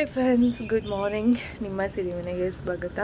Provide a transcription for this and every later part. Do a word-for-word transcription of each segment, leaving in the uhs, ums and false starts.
Hi friends, good morning. ನಿಮ್ಮ ಸಿರಿಮನೆಗೆ ಸ್ವಾಗತ.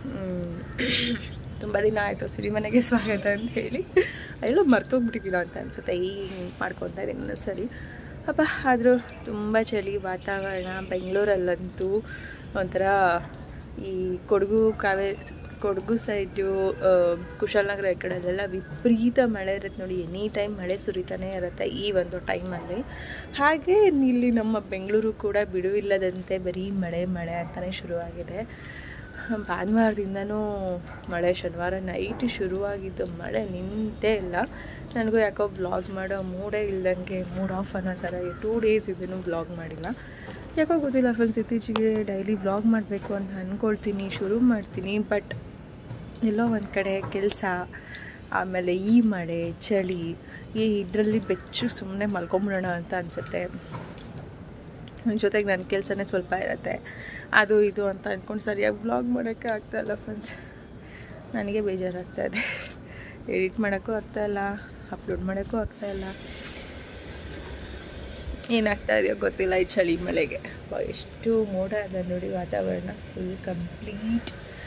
ತುಂಬ ದಿನ ಆಯಿತು ಸಿರಿಮನೆಗೆ ಸ್ವಾಗತ ಅಂತ ಹೇಳಿ, ಎಲ್ಲ ಮರ್ತೋಗ್ಬಿಟ್ಟಿದ್ದೀನ ಅಂತ ಅನಿಸುತ್ತೆ. ಈಗ ಮಾಡ್ಕೊತಾ ಇದ್ದೀನಿ ಸರಿ ಅಪ್ಪ. ಆದರೂ ತುಂಬ ಚಳಿ ವಾತಾವರಣ. ಬೆಂಗಳೂರಲ್ಲಂತೂ ಒಂಥರ ಈ ಕೊಡಗು ಕಾವೇರಿ ಕೊಡಗು ಸೈಡು ಕುಶಾಲನಗರ ಈ ಕಡೆಯಲ್ಲೆಲ್ಲ ವಿಪರೀತ ಮಳೆ ಇರುತ್ತೆ ನೋಡಿ. ಎನಿ ಟೈಮ್ ಮಳೆ ಸುರಿತಾನೆ ಇರುತ್ತೆ ಈ ಒಂದು ಟೈಮಲ್ಲಿ. ಹಾಗೆ ಇಲ್ಲಿ ನಮ್ಮ ಬೆಂಗಳೂರು ಕೂಡ ಬಿಡುವಿಲ್ಲದಂತೆ ಬರೀ ಮಳೆ ಮಳೆ ಅಂತಲೇ ಶುರುವಾಗಿದೆ. ಭಾನುವಾರದಿಂದನೂ ಮಳೆ, ಶನಿವಾರ ನೈಟ್ ಶುರುವಾಗಿದ್ದು ಮಳೆ ನಿಂತೇ ಇಲ್ಲ. ನನಗೂ ಯಾಕೋ ಬ್ಲಾಗ್ ಮಾಡೋ ಮೂಡೇ ಇಲ್ದಂಗೆ, ಮೂಡ್ ಆಫ್ ಅನ್ನೋ ಥರ ಟೂ ಡೇಸ್ ಇದನ್ನು ಬ್ಲಾಗ್ ಮಾಡಿಲ್ಲ. ಯಾಕೋ ಗೊತ್ತಿಲ್ಲ ಫ್ರೆಂಡ್ಸ್, ಇತ್ತೀಚೆಗೆ ಡೈಲಿ ಬ್ಲಾಗ್ ಮಾಡಬೇಕು ಅಂತ ಅಂದ್ಕೊಳ್ತೀನಿ, ಶುರು ಮಾಡ್ತೀನಿ. ಬಟ್ ಎಲ್ಲೋ ಒಂದು ಕಡೆ ಕೆಲಸ, ಆಮೇಲೆ ಈ ಮಳೆ ಚಳಿ, ಈ ಇದರಲ್ಲಿ ಬೆಚ್ಚು ಸುಮ್ಮನೆ ಮಲ್ಕೊಂಬಿಡೋಣ ಅಂತ ಅನಿಸುತ್ತೆ. ಜೊತೆಗೆ ನನ್ನ ಕೆಲಸನೇ ಸ್ವಲ್ಪ ಇರುತ್ತೆ, ಅದು ಇದು ಅಂತ ಅಂದ್ಕೊಂಡು ಸರಿಯಾಗಿ ಬ್ಲಾಗ್ ಮಾಡೋಕ್ಕೆ ಆಗ್ತಾಯಿಲ್ಲ ಫ್ರೆಂಡ್ಸ್. ನನಗೆ ಬೇಜಾರಾಗ್ತಾಯಿದೆ. ಎಡಿಟ್ ಮಾಡೋಕ್ಕೂ ಆಗ್ತಾಯಿಲ್ಲ, ಅಪ್ಲೋಡ್ ಮಾಡೋಕ್ಕೂ ಆಗ್ತಾಯಿಲ್ಲ. ಏನಾಗ್ತಾ ಇದೆಯೋ ಗೊತ್ತಿಲ್ಲ ಈ ಚಳಿ ಮಳೆಗೆ. ಎಷ್ಟು ಮೋಡ ಅದ ನೋಡಿ, ವಾತಾವರಣ ಫುಲ್ ಕಂಪ್ಲೀಟ್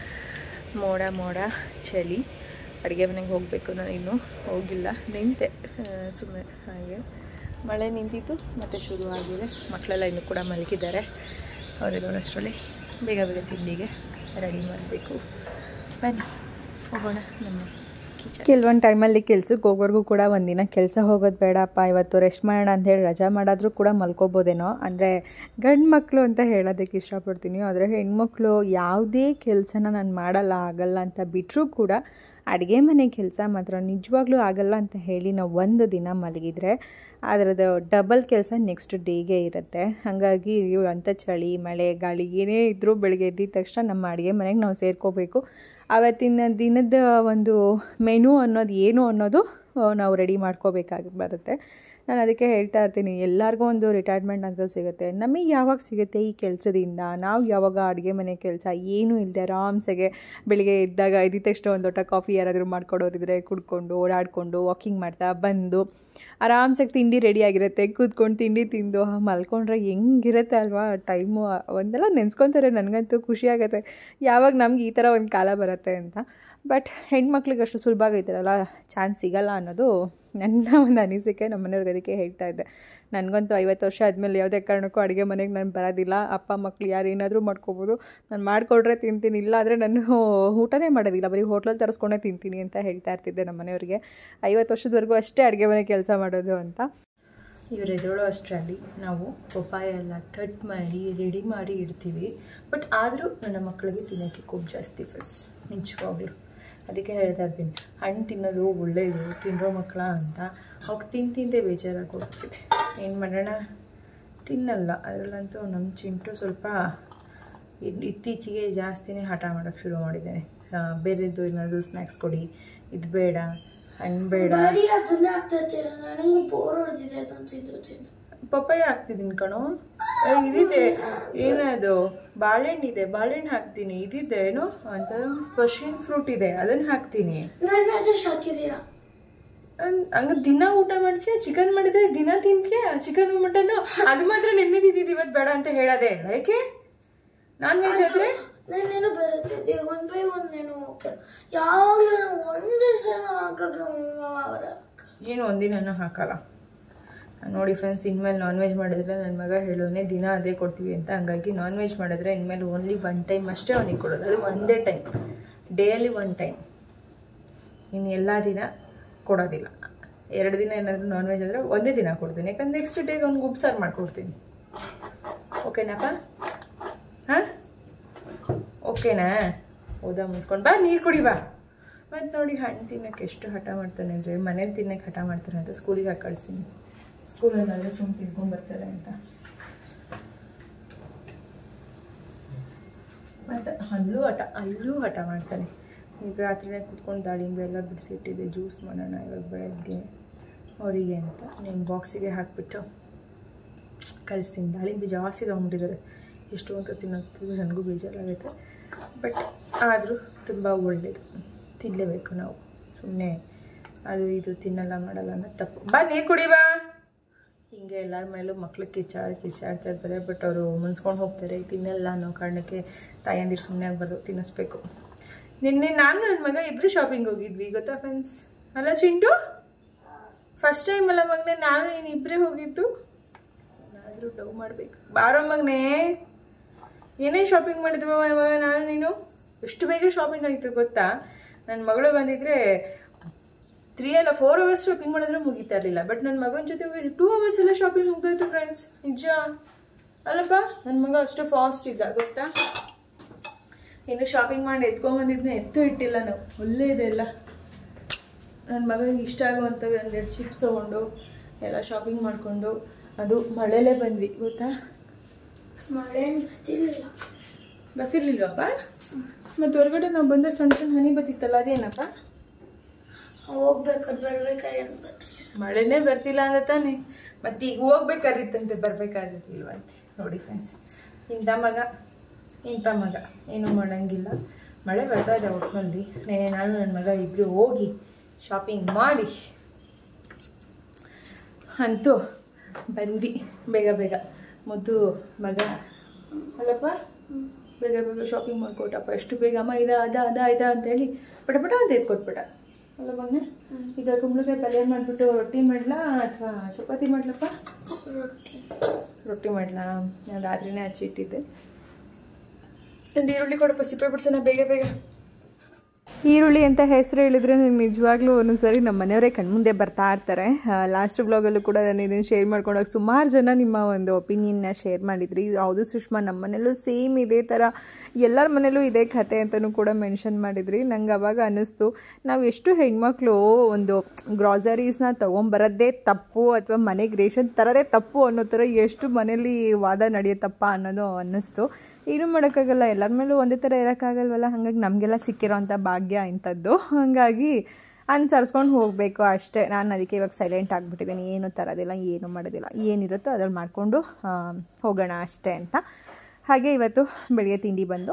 ಮೋಡ ಮೋಡ ಚಳಿ. ಅಡುಗೆ ಮನೆಗೆ ಹೋಗಬೇಕು, ನಾನು ಇನ್ನೂ ಹೋಗಿಲ್ಲ, ನಿಂತೆ ಸುಮ್ಮನೆ ಹಾಗೆ. ಮಳೆ ನಿಂತಿತ್ತು ಮತ್ತು ಶುರುವಾಗಿದೆ. ಮಕ್ಕಳೆಲ್ಲ ಇನ್ನೂ ಕೂಡ ಮಲಗಿದ್ದಾರೆ. ಅವರಿರೋಷ್ಟರಲ್ಲಿ ಬೇಗ ಬೇಗ ತಿಂಡಿಗೆ ರೆಡಿ ಮಾಡಬೇಕು. ಬನ್ನಿ ಹೋಗೋಣ ನಮ್ಮ ಕೆಲವೊಂದು ಟೈಮಲ್ಲಿ ಕೆಲ್ಸಕ್ಕೆ ಹೋಗೋರ್ಗೂ ಕೂಡ ಒಂದಿನ ಕೆಲಸ ಹೋಗೋದು ಬೇಡಪ್ಪ, ಇವತ್ತು ರೆಸ್ಟ್ ಮಾಡೋಣ ಅಂಥೇಳಿ ರಜಾ ಮಾಡಾದರೂ ಕೂಡ ಮಲ್ಕೋಬೋದೇನೋ. ಅಂದರೆ ಗಂಡು ಮಕ್ಕಳು ಅಂತ ಹೇಳೋದಕ್ಕೆ ಇಷ್ಟಪಡ್ತೀನಿ. ಆದರೆ ಹೆಣ್ಮಕ್ಳು ಯಾವುದೇ ಕೆಲಸನ ನಾನು ಮಾಡಲ್ಲ ಆಗಲ್ಲ ಅಂತ ಬಿಟ್ಟರೂ ಕೂಡ ಅಡುಗೆ ಮನೆ ಕೆಲಸ ಮಾತ್ರ ನಿಜವಾಗ್ಲೂ ಆಗಲ್ಲ ಅಂತ ಹೇಳಿ ನಾವು ಒಂದು ದಿನ ಮಲಗಿದರೆ ಅದರದ್ದು ಡಬಲ್ ಕೆಲಸ ನೆಕ್ಸ್ಟ್ ಡೇಗೆ ಇರುತ್ತೆ. ಹಾಗಾಗಿ ಅಂಥ ಚಳಿ ಮಳೆ ಗಾಳಿ ಏನೇ ಇದ್ದರೂ ಬೆಳಗ್ಗೆ ಎದ್ದಿದ ತಕ್ಷಣ ನಮ್ಮ ಅಡುಗೆ ಮನೆಗೆ ನಾವು ಸೇರ್ಕೋಬೇಕು. ಆವತ್ತಿನ ದಿನದ ಒಂದು ಮೆನು ಅನ್ನೋದು ಏನು ಅನ್ನೋದು ನಾವು ರೆಡಿ ಮಾಡ್ಕೋಬೇಕಾಗಿ ಬರುತ್ತೆ. ನಾನು ಅದಕ್ಕೆ ಹೇಳ್ತಾ ಇರ್ತೀನಿ, ಎಲ್ಲರಿಗೂ ಒಂದು ರಿಟೈರ್ಮೆಂಟ್ ಅಂತ ಸಿಗುತ್ತೆ. ನಮಗೆ ಯಾವಾಗ ಸಿಗುತ್ತೆ ಈ ಕೆಲಸದಿಂದ? ನಾವು ಯಾವಾಗ ಅಡುಗೆ ಮನೆ ಕೆಲಸ ಏನೂ ಇಲ್ಲದೆ ಆರಾಮ್ಸೆಗೆ ಬೆಳಿಗ್ಗೆ ಎದ್ದಾಗ ಎದ್ದಿದ ತಕ್ಷಣ ಒಂದು ಲೋಟ ಕಾಫಿ ಯಾರಾದರೂ ಮಾಡ್ಕೊಡೋರಿದ್ರೆ ಕುಡ್ಕೊಂಡು ಓಡಾಡಿಕೊಂಡು ವಾಕಿಂಗ್ ಮಾಡ್ತಾ ಬಂದು ಆರಾಮ್ಸಾಗಿ ತಿಂಡಿ ರೆಡಿ ಆಗಿರುತ್ತೆ, ಕೂತ್ಕೊಂಡು ತಿಂಡಿ ತಿಂದು ಮಲ್ಕೊಂಡ್ರೆ ಹೆಂಗಿರುತ್ತೆ ಅಲ್ವಾ ಟೈಮು. ಒಂದೆಲ್ಲ ನೆನೆಸ್ಕೊತಾರೆ. ನನಗಂತೂ ಖುಷಿಯಾಗುತ್ತೆ ಯಾವಾಗ ನಮ್ಗೆ ಈ ಥರ ಒಂದು ಕಾಲ ಬರುತ್ತೆ ಅಂತ. ಬಟ್ ಹೆಣ್ಮಕ್ಳಿಗೆ ಅಷ್ಟು ಸುಲಭ ಆಗೈತಿರಲ್ಲ, ಚಾನ್ಸ್ ಸಿಗಲ್ಲ ಅನ್ನೋದು ನನ್ನ ಒಂದು ಅನಿಸಿಕೆ. ನಮ್ಮ ಮನೆಯವ್ರಿಗೆ ಅದಕ್ಕೆ ಹೇಳ್ತಾ ಇದ್ದೆ, ನನಗಂತೂ ಐವತ್ತು ವರ್ಷ ಆದಮೇಲೆ ಯಾವುದೇ ಕಾರಣಕ್ಕೂ ಅಡುಗೆ ಮನೆಗೆ ನಾನು ಬರೋದಿಲ್ಲ. ಅಪ್ಪ ಮಕ್ಕಳು ಯಾರು ಏನಾದರೂ ಮಾಡ್ಕೋಬೋದು, ನಾನು ಮಾಡಿಕೊಡ್ರೆ ತಿಂತೀನಿ, ಇಲ್ಲ ಆದರೆ ನಾನು ಊಟನೇ ಮಾಡೋದಿಲ್ಲ, ಬರೀ ಹೋಟ್ಲಲ್ಲಿ ತರಿಸ್ಕೊಂಡೇ ತಿಂತೀನಿ ಅಂತ ಹೇಳ್ತಾ ಇರ್ತಿದ್ದೆ ನಮ್ಮ ಮನೆಯವ್ರಿಗೆ. ಐವತ್ತು ವರ್ಷದವರೆಗೂ ಅಷ್ಟೇ ಅಡುಗೆ ಮನೆ ಕೆಲಸ ಮಾಡೋದು ಅಂತ. ಇವರು ಎದುರೋ ಅಷ್ಟರಲ್ಲಿ ನಾವು ಪಪ್ಪಾಯ ಎಲ್ಲ ಕಟ್ ಮಾಡಿ ರೆಡಿ ಮಾಡಿ ಇಡ್ತೀವಿ. ಬಟ್ ಆದರೂ ನನ್ನ ಮಕ್ಕಳಿಗೆ ತಿನ್ನೋಕ್ಕೆ ಕೊಬ್ಬು ಜಾಸ್ತಿ ಫಸ್ಟ್, ನಿಜವಾಗ್ಲು. ಅದಕ್ಕೆ ಹೇಳ್ತಾ ಇರ್ತೀನಿ, ಹಣ್ಣು ತಿನ್ನೋದು ಒಳ್ಳೆಯದು, ತಿನ್ನೋ ಮಕ್ಕಳ ಅಂತ. ಅವಾಗ ತಿಂದು ತಿಂದೇ ಬೇಜಾರಾಗಿ ಹೋಗ್ತಿದೆ. ಏನು ಮಾಡೋಣ, ತಿನ್ನಲ್ಲ. ಅದರಲ್ಲಂತೂ ನಮ್ಮ ಚಿಂಟು ಸ್ವಲ್ಪ ಇತ್ತೀಚೆಗೆ ಜಾಸ್ತಿನೇ ಹಠ ಮಾಡೋಕ್ಕೆ ಶುರು ಮಾಡಿದ್ದೇನೆ. ಬೇರೆದ್ದು ಏನಾದರೂ ಸ್ನ್ಯಾಕ್ಸ್ ಕೊಡಿ, ಇದು ಬೇಡ, ಹಣ್ಣು ಬೇಡ. ಪಪ್ಪಾಯ ಹಾಕ್ತಿದ್ದೀನಿ ಕಣೋ, ಇದಿದೆ ಏನದು ಬಾಳೆಹಣ್ಣಿದೆ, ಬಾಳೆಹಣ್ಣು ಹಾಕ್ತೀನಿ. ಇದಿದೆ ಏನು ಅಂತ ಸ್ಪರ್ಶಿಯನ್ ಫ್ರೂಟ್ ಇದೆ, ಅದನ್ನು ಹಾಕ್ತೀನಿ. ಹಂಗ ದಿನ ಊಟ ಮಾಡಿಸಿ ಚಿಕನ್ ಮಾಡಿದ್ರೆ ದಿನ ತಿಂತೀಯ ಚಿಕನ್ ಮಟನ್ನು? ಅದು ಮಾತ್ರ ನೆನ್ನೆ ತಿಂದಿದ್ದು ಇವತ್ತು ಬೇಡ ಅಂತ ಹೇಳೋದೇ ಇಲ್ಲ. ಯಾಕೆ ನಾನ್ ವೆಜ್ ಆದ್ರೆ ನೆನ್ನೆನೂ ಬರುತ್ತಿದ್ದೆ, ಒಂದ್ ಬೈ ಒಂದೇನು ಯಾವಾಗಲೂ ಒಂದೇ ಸಲ ಹಾಕಕ್ಕೆ ಏನು ಒಂದಿನ ಹಾಕಲ್ಲ ನೋಡಿ ಫ್ರೆಂಡ್ಸ್. ಇನ್ಮೇಲೆ ನಾನ್ ವೆಜ್ ಮಾಡಿದ್ರೆ ನನ್ನ ಮಗ ಹೇಳೋನೆ ದಿನ ಅದೇ ಕೊಡ್ತೀವಿ ಅಂತ. ಹಂಗಾಗಿ ನಾನ್ ವೆಜ್ ಮಾಡಿದ್ರೆ ಇನ್ಮೇಲೆ ಓನ್ಲಿ ಒನ್ ಟೈಮ್ ಅಷ್ಟೇ ಅವನಿಗೆ ಕೊಡೋದು, ಅದು ಒಂದೇ ಟೈಮ್, ಡೇಲಿ ಒನ್ ಟೈಮ್. ಇನ್ನು ಎಲ್ಲ ದಿನ ಕೊಡೋದಿಲ್ಲ. ಎರಡು ದಿನ ಏನಾದರೂ ನಾನ್ ವೆಜ್ ಅಂದರೆ ಒಂದೇ ದಿನ ಕೊಡ್ತೀನಿ, ಯಾಕಂದ್ರೆ ನೆಕ್ಸ್ಟ್ ಡೇಗೆ ಅವ್ನಿಗೆ ಉಪ್ಸಾರು ಮಾಡಿಕೊಡ್ತೀನಿ. ಓಕೆನಾಪ್ಪ? ಹಾಂ ಓಕೆನಾ? ಹೌದಾ, ಮುನ್ಸ್ಕೊಂಡು ಬಾ, ನೀರು ಕುಡಿ ಬಾ. ಮತ್ತು ನೋಡಿ ಹಣ್ಣು ತಿನ್ನೋಕ್ಕೆ ಎಷ್ಟು ಹಠ ಮಾಡ್ತಾನೆ ಅಂದರೆ, ಮನೇಲಿ ತಿನ್ನೋಕ್ಕೆ ಹಠ ಮಾಡ್ತಾನೆ ಅಂತ ಸ್ಕೂಲಿಗೆ ಹಾಕಿ ಕಳಿಸ್ತೀನಿ. ಸ್ಕೂಲಲ್ಲಾದರೆ ಸುಮ್ಮನೆ ತಿನ್ಕೊಂಡ್ಬರ್ತಾರೆ ಅಂತ. ಮತ್ತು ಅಲ್ಲೂ ಹಠ ಅಲ್ಲೂ ಹಠ ಮಾಡ್ತಾನೆ. ಈಗ ರಾತ್ರಿನೇ ಕೂತ್ಕೊಂಡು ದಾಳಿಂಬೆ ಎಲ್ಲ ಬಿಡಿಸಿಟ್ಟಿದ್ದೆ, ಜ್ಯೂಸ್ ಮಾಡೋಣ ಇವಾಗ ಬೆಳಗ್ಗೆ ಅವರಿಗೆ ಅಂತ. ನೀನು ಬಾಕ್ಸಿಗೆ ಹಾಕಿಬಿಟ್ಟು ಕಳಿಸ್ತೀನಿ. ದಾಳಿಂಬೆ ಜಾಸ್ತಿ ತೊಗೊಂಡಿದ್ದಾರೆ, ಎಷ್ಟು ಅಂತ ತಿನ್ನೋದು ನನಗೂ ಬೇಜಾರಾಗುತ್ತೆ. ಬಟ್ ಆದರೂ ತುಂಬ ಒಳ್ಳೆಯದು, ತಿನ್ನಲೇಬೇಕು ನಾವು. ಸುಮ್ಮನೆ ಅದು ಇದು ತಿನ್ನಲ್ಲ ಮಾಡಲ್ಲ ಅನ್ನೋದು ತಪ್ಪು. ಬಾ ನೀರು ಕುಡಿ ಬಾ. ಹಿಂಗೆ ಎಲ್ಲರ ಮೇಲೂ ಮಕ್ಳು ಕಿಚ್ಚಾಡ ಕಿಚ್ಚಾಡ್ತಾ ಇರ್ತಾರೆ. ಬಟ್ ಅವರು ಮುನ್ಸ್ಕೊಂಡು ಹೋಗ್ತಾರೆ, ತಿನ್ನಲ್ಲ ಅನ್ನೋ ಕಾರಣಕ್ಕೆ ತಾಯಂದಿರು ಸುಮ್ಮನೆ ಆಗ್ಬಾರ್ದು, ತಿನ್ನಿಸ್ಬೇಕು. ನಿನ್ನೆ ನಾನು ನನ್ನ ಮಗ ಇಬ್ಬರು ಶಾಪಿಂಗ್ ಹೋಗಿದ್ವಿ ಗೊತ್ತಾ ಫ್ರೆಂಡ್ಸ್, ಅಲ್ಲ ಚಿಂಟು? ಫಸ್ಟ್ ಟೈಮ್ ಅಲ್ಲ ಮಗನೇ, ನಾನು ನೀನು ಇಬ್ಬರೇ ಹೋಗಿದ್ದು. ಏನಾದರೂ ಡವ್ ಮಾಡಬೇಕು. ಬಾರೋ ಮಗನೇ, ಏನೇನು ಶಾಪಿಂಗ್ ಮಾಡಿದ್ವ ಮಗ ನಾನು ನೀನು? ಎಷ್ಟು ಬೇಗ ಶಾಪಿಂಗ್ ಆಗಿತ್ತು ಗೊತ್ತಾ? ನನ್ನ ಮಗಳು ಬಂದಿದ್ರೆ ತ್ರೀ ಅಲ್ಲ ಫೋರ್ ಅವರ್ಸ್ ಶಾಪಿಂಗ್ ಮಾಡಿದ್ರೆ ಮುಗಿತಾ ಇರಲಿಲ್ಲ. ಬಟ್ ನನ್ನ ಮಗನ ಜೊತೆ ಹೋಗಿ ಟೂ ಅವರ್ಸ್ ಎಲ್ಲ ಶಾಪಿಂಗ್ ಮುಗ್ದೋಯ್ತು ಫ್ರೆಂಡ್ಸ್, ನಿಜ ಅಲ್ಲಪ್ಪ? ನನ್ನ ಮಗ ಅಷ್ಟು ಫಾಸ್ಟ್ ಇದ್ದ ಗೊತ್ತಾ? ಇನ್ನು ಶಾಪಿಂಗ್ ಮಾಡಿ ಎತ್ಕೊಂಡ್ಬಂದಿದ್ನ ಎತ್ತು ಇಟ್ಟಿಲ್ಲ ನಾವು, ಒಳ್ಳೆ ಇದೆ ಎಲ್ಲ. ನನ್ನ ಮಗನಿಗೆ ಇಷ್ಟ ಆಗುವಂಥವು ಒಂದೆರಡು ಚಿಪ್ಸ್ ತೊಗೊಂಡು ಎಲ್ಲ ಶಾಪಿಂಗ್ ಮಾಡಿಕೊಂಡು ಅದು ಮಳೆಲೇ ಬಂದ್ವಿ ಗೊತ್ತಾ? ಮಳೆ ಬರ್ತಿರ್ಲಿಲ್ಲ. ಬರ್ತಿರ್ಲಿಲ್ವಪ್ಪ? ಮತ್ತು ಹೊರಗಡೆ ನಾವು ಬಂದರೆ ಸಣ್ಣ ಸಣ್ಣ ಹನಿ ಬತ್ತಿತ್ತಲ್ಲ, ಅದೇನಪ್ಪ? ಹೋಗ್ಬೇಕಾದ್ರೆ ಬರ್ಬೇಕಾದ್ರೆ ಏನು ಬರ್ತಿಲ್ಲ, ಮಳೆನೇ ಬರ್ತಿಲ್ಲ ಅಂದ್ರೆ ತಾನೆ. ಮತ್ತು ಈಗ ಹೋಗ್ಬೇಕಾಗಿತ್ತಂತೆ, ಬರ್ಬೇಕಾಗಿರ್ಲಿಲ್ವ ಅಂತ. ನೋಡಿ ಫ್ರೆಂಡ್ಸ್, ಇಂಥ ಮಗ ಇಂಥ ಮಗ ಏನೂ ಮಾಡೋಂಗಿಲ್ಲ. ಮಳೆ ಬರ್ತಾ ಇದೆ ಒಟ್ಟಿನಲ್ಲಿ. ನೆನೆ ನಾನು ನನ್ನ ಮಗ ಇಬ್ಬರು ಹೋಗಿ ಶಾಪಿಂಗ್ ಮಾಡಿ ಅಂತೂ ಬಂದ್ವಿ ಬೇಗ ಬೇಗ. ಮುದ್ದು ಮಗ ಅಲ್ಲಪ್ಪ, ಬೇಗ ಬೇಗ ಶಾಪಿಂಗ್ ಮಾಡಿಕೊಟ್ಟಪ್ಪ. ಎಷ್ಟು ಬೇಗ ಅಮ್ಮ ಇದ ಅದ ಅದ ಇದ ಅಂತೇಳಿ ಪಟ ಪಟ ಅಂತ ಎತ್ಕೊಟ್ಬಿಟ್ಟ ಅಲ್ಲ ಮಗನೇ. ಈಗ ಕುಂಬಳಕಾಯಿ ಪಲ್ಯ ಮಾಡಿಬಿಟ್ಟು ರೊಟ್ಟಿ ಮಾಡ್ಲಾ ಅಥವಾ ಚಪಾತಿ ಮಾಡ್ಲಪ್ಪ? ರೊಟ್ಟಿ ರೊಟ್ಟಿ ಮಾಡ್ಲಾ? ನಾನು ರಾತ್ರಿನೇ ಹಚ್ಚಿಟ್ಟಿದ್ದೆ. ಒಂದು ಈರುಳ್ಳಿ ಕೊಡಪ್ಪ, ಸಿಪ್ಪೆ ಬಿಡ್ಸೋಣ ಬೇಗ ಬೇಗ. ಈರುಳ್ಳಿ ಅಂತ ಹೆಸರು ಹೇಳಿದ್ರೆ ನನಗೆ ನಿಜವಾಗ್ಲೂ ಒಂದೊಂದ್ಸರಿ ನಮ್ಮ ಮನೆಯವರೇ ಕಣ್ಮುಂದೆ ಬರ್ತಾ ಇರ್ತಾರೆ. ಲಾಸ್ಟ್ ಬ್ಲಾಗಲ್ಲೂ ಕೂಡ ನಾನು ಇದನ್ನು ಶೇರ್ ಮಾಡ್ಕೊಂಡಾಗ ಸುಮಾರು ಜನ ನಿಮ್ಮ ಒಂದು ಒಪಿನಿಯನ್ನ ಶೇರ್ ಮಾಡಿದ್ರಿ. ಹೌದು ಸುಷ್ಮಾ, ನಮ್ಮ ಮನೇಲೂ ಸೇಮ್ ಇದೇ ಥರ, ಎಲ್ಲರ ಮನೇಲೂ ಇದೇ ಕತೆ ಅಂತಲೂ ಕೂಡ ಮೆನ್ಷನ್ ಮಾಡಿದ್ರಿ. ನಂಗೆ ಅವಾಗ ಅನ್ನಿಸ್ತು, ನಾವು ಎಷ್ಟು ಹೆಣ್ಮಕ್ಳು ಒಂದು ಗ್ರಾಸರೀಸ್ನ ತೊಗೊಂಬರೋದೇ ತಪ್ಪು ಅಥವಾ ಮನೆಗೆ ರೇಷನ್ ತರೋದೇ ತಪ್ಪು ಅನ್ನೋ ಥರ ಎಷ್ಟು ಮನೇಲಿ ವಾದ ನಡೆಯುತ್ತಪ್ಪ ಅನ್ನೋದು ಅನ್ನಿಸ್ತು. ಏನೂ ಮಾಡೋಕ್ಕಾಗಲ್ಲ, ಎಲ್ಲರ ಮೇಲೂ ಒಂದೇ ಥರ ಇರೋಕ್ಕಾಗಲ್ವಲ್ಲ. ಹಾಗಾಗಿ ನಮಗೆಲ್ಲ ಸಿಕ್ಕಿರೋಂಥ ಭಾಗ್ಯ ಇಂಥದ್ದು. ಹಾಗಾಗಿ ಅನುಸರಿಸ್ಕೊಂಡು ಹೋಗಬೇಕು ಅಷ್ಟೇ. ನಾನು ಅದಕ್ಕೆ ಇವಾಗ ಸೈಲೆಂಟ್ ಆಗಿಬಿಟ್ಟಿದ್ದೀನಿ, ಏನೂ ತರೋದಿಲ್ಲ, ಏನೂ ಮಾಡೋದಿಲ್ಲ, ಏನಿರುತ್ತೋ ಅದ್ರಲ್ಲಿ ಮಾಡಿಕೊಂಡು ಹೋಗೋಣ ಅಷ್ಟೇ ಅಂತ. ಹಾಗೆ ಇವತ್ತು ಬೆಳಗ್ಗೆ ತಿಂಡಿ ಬಂದು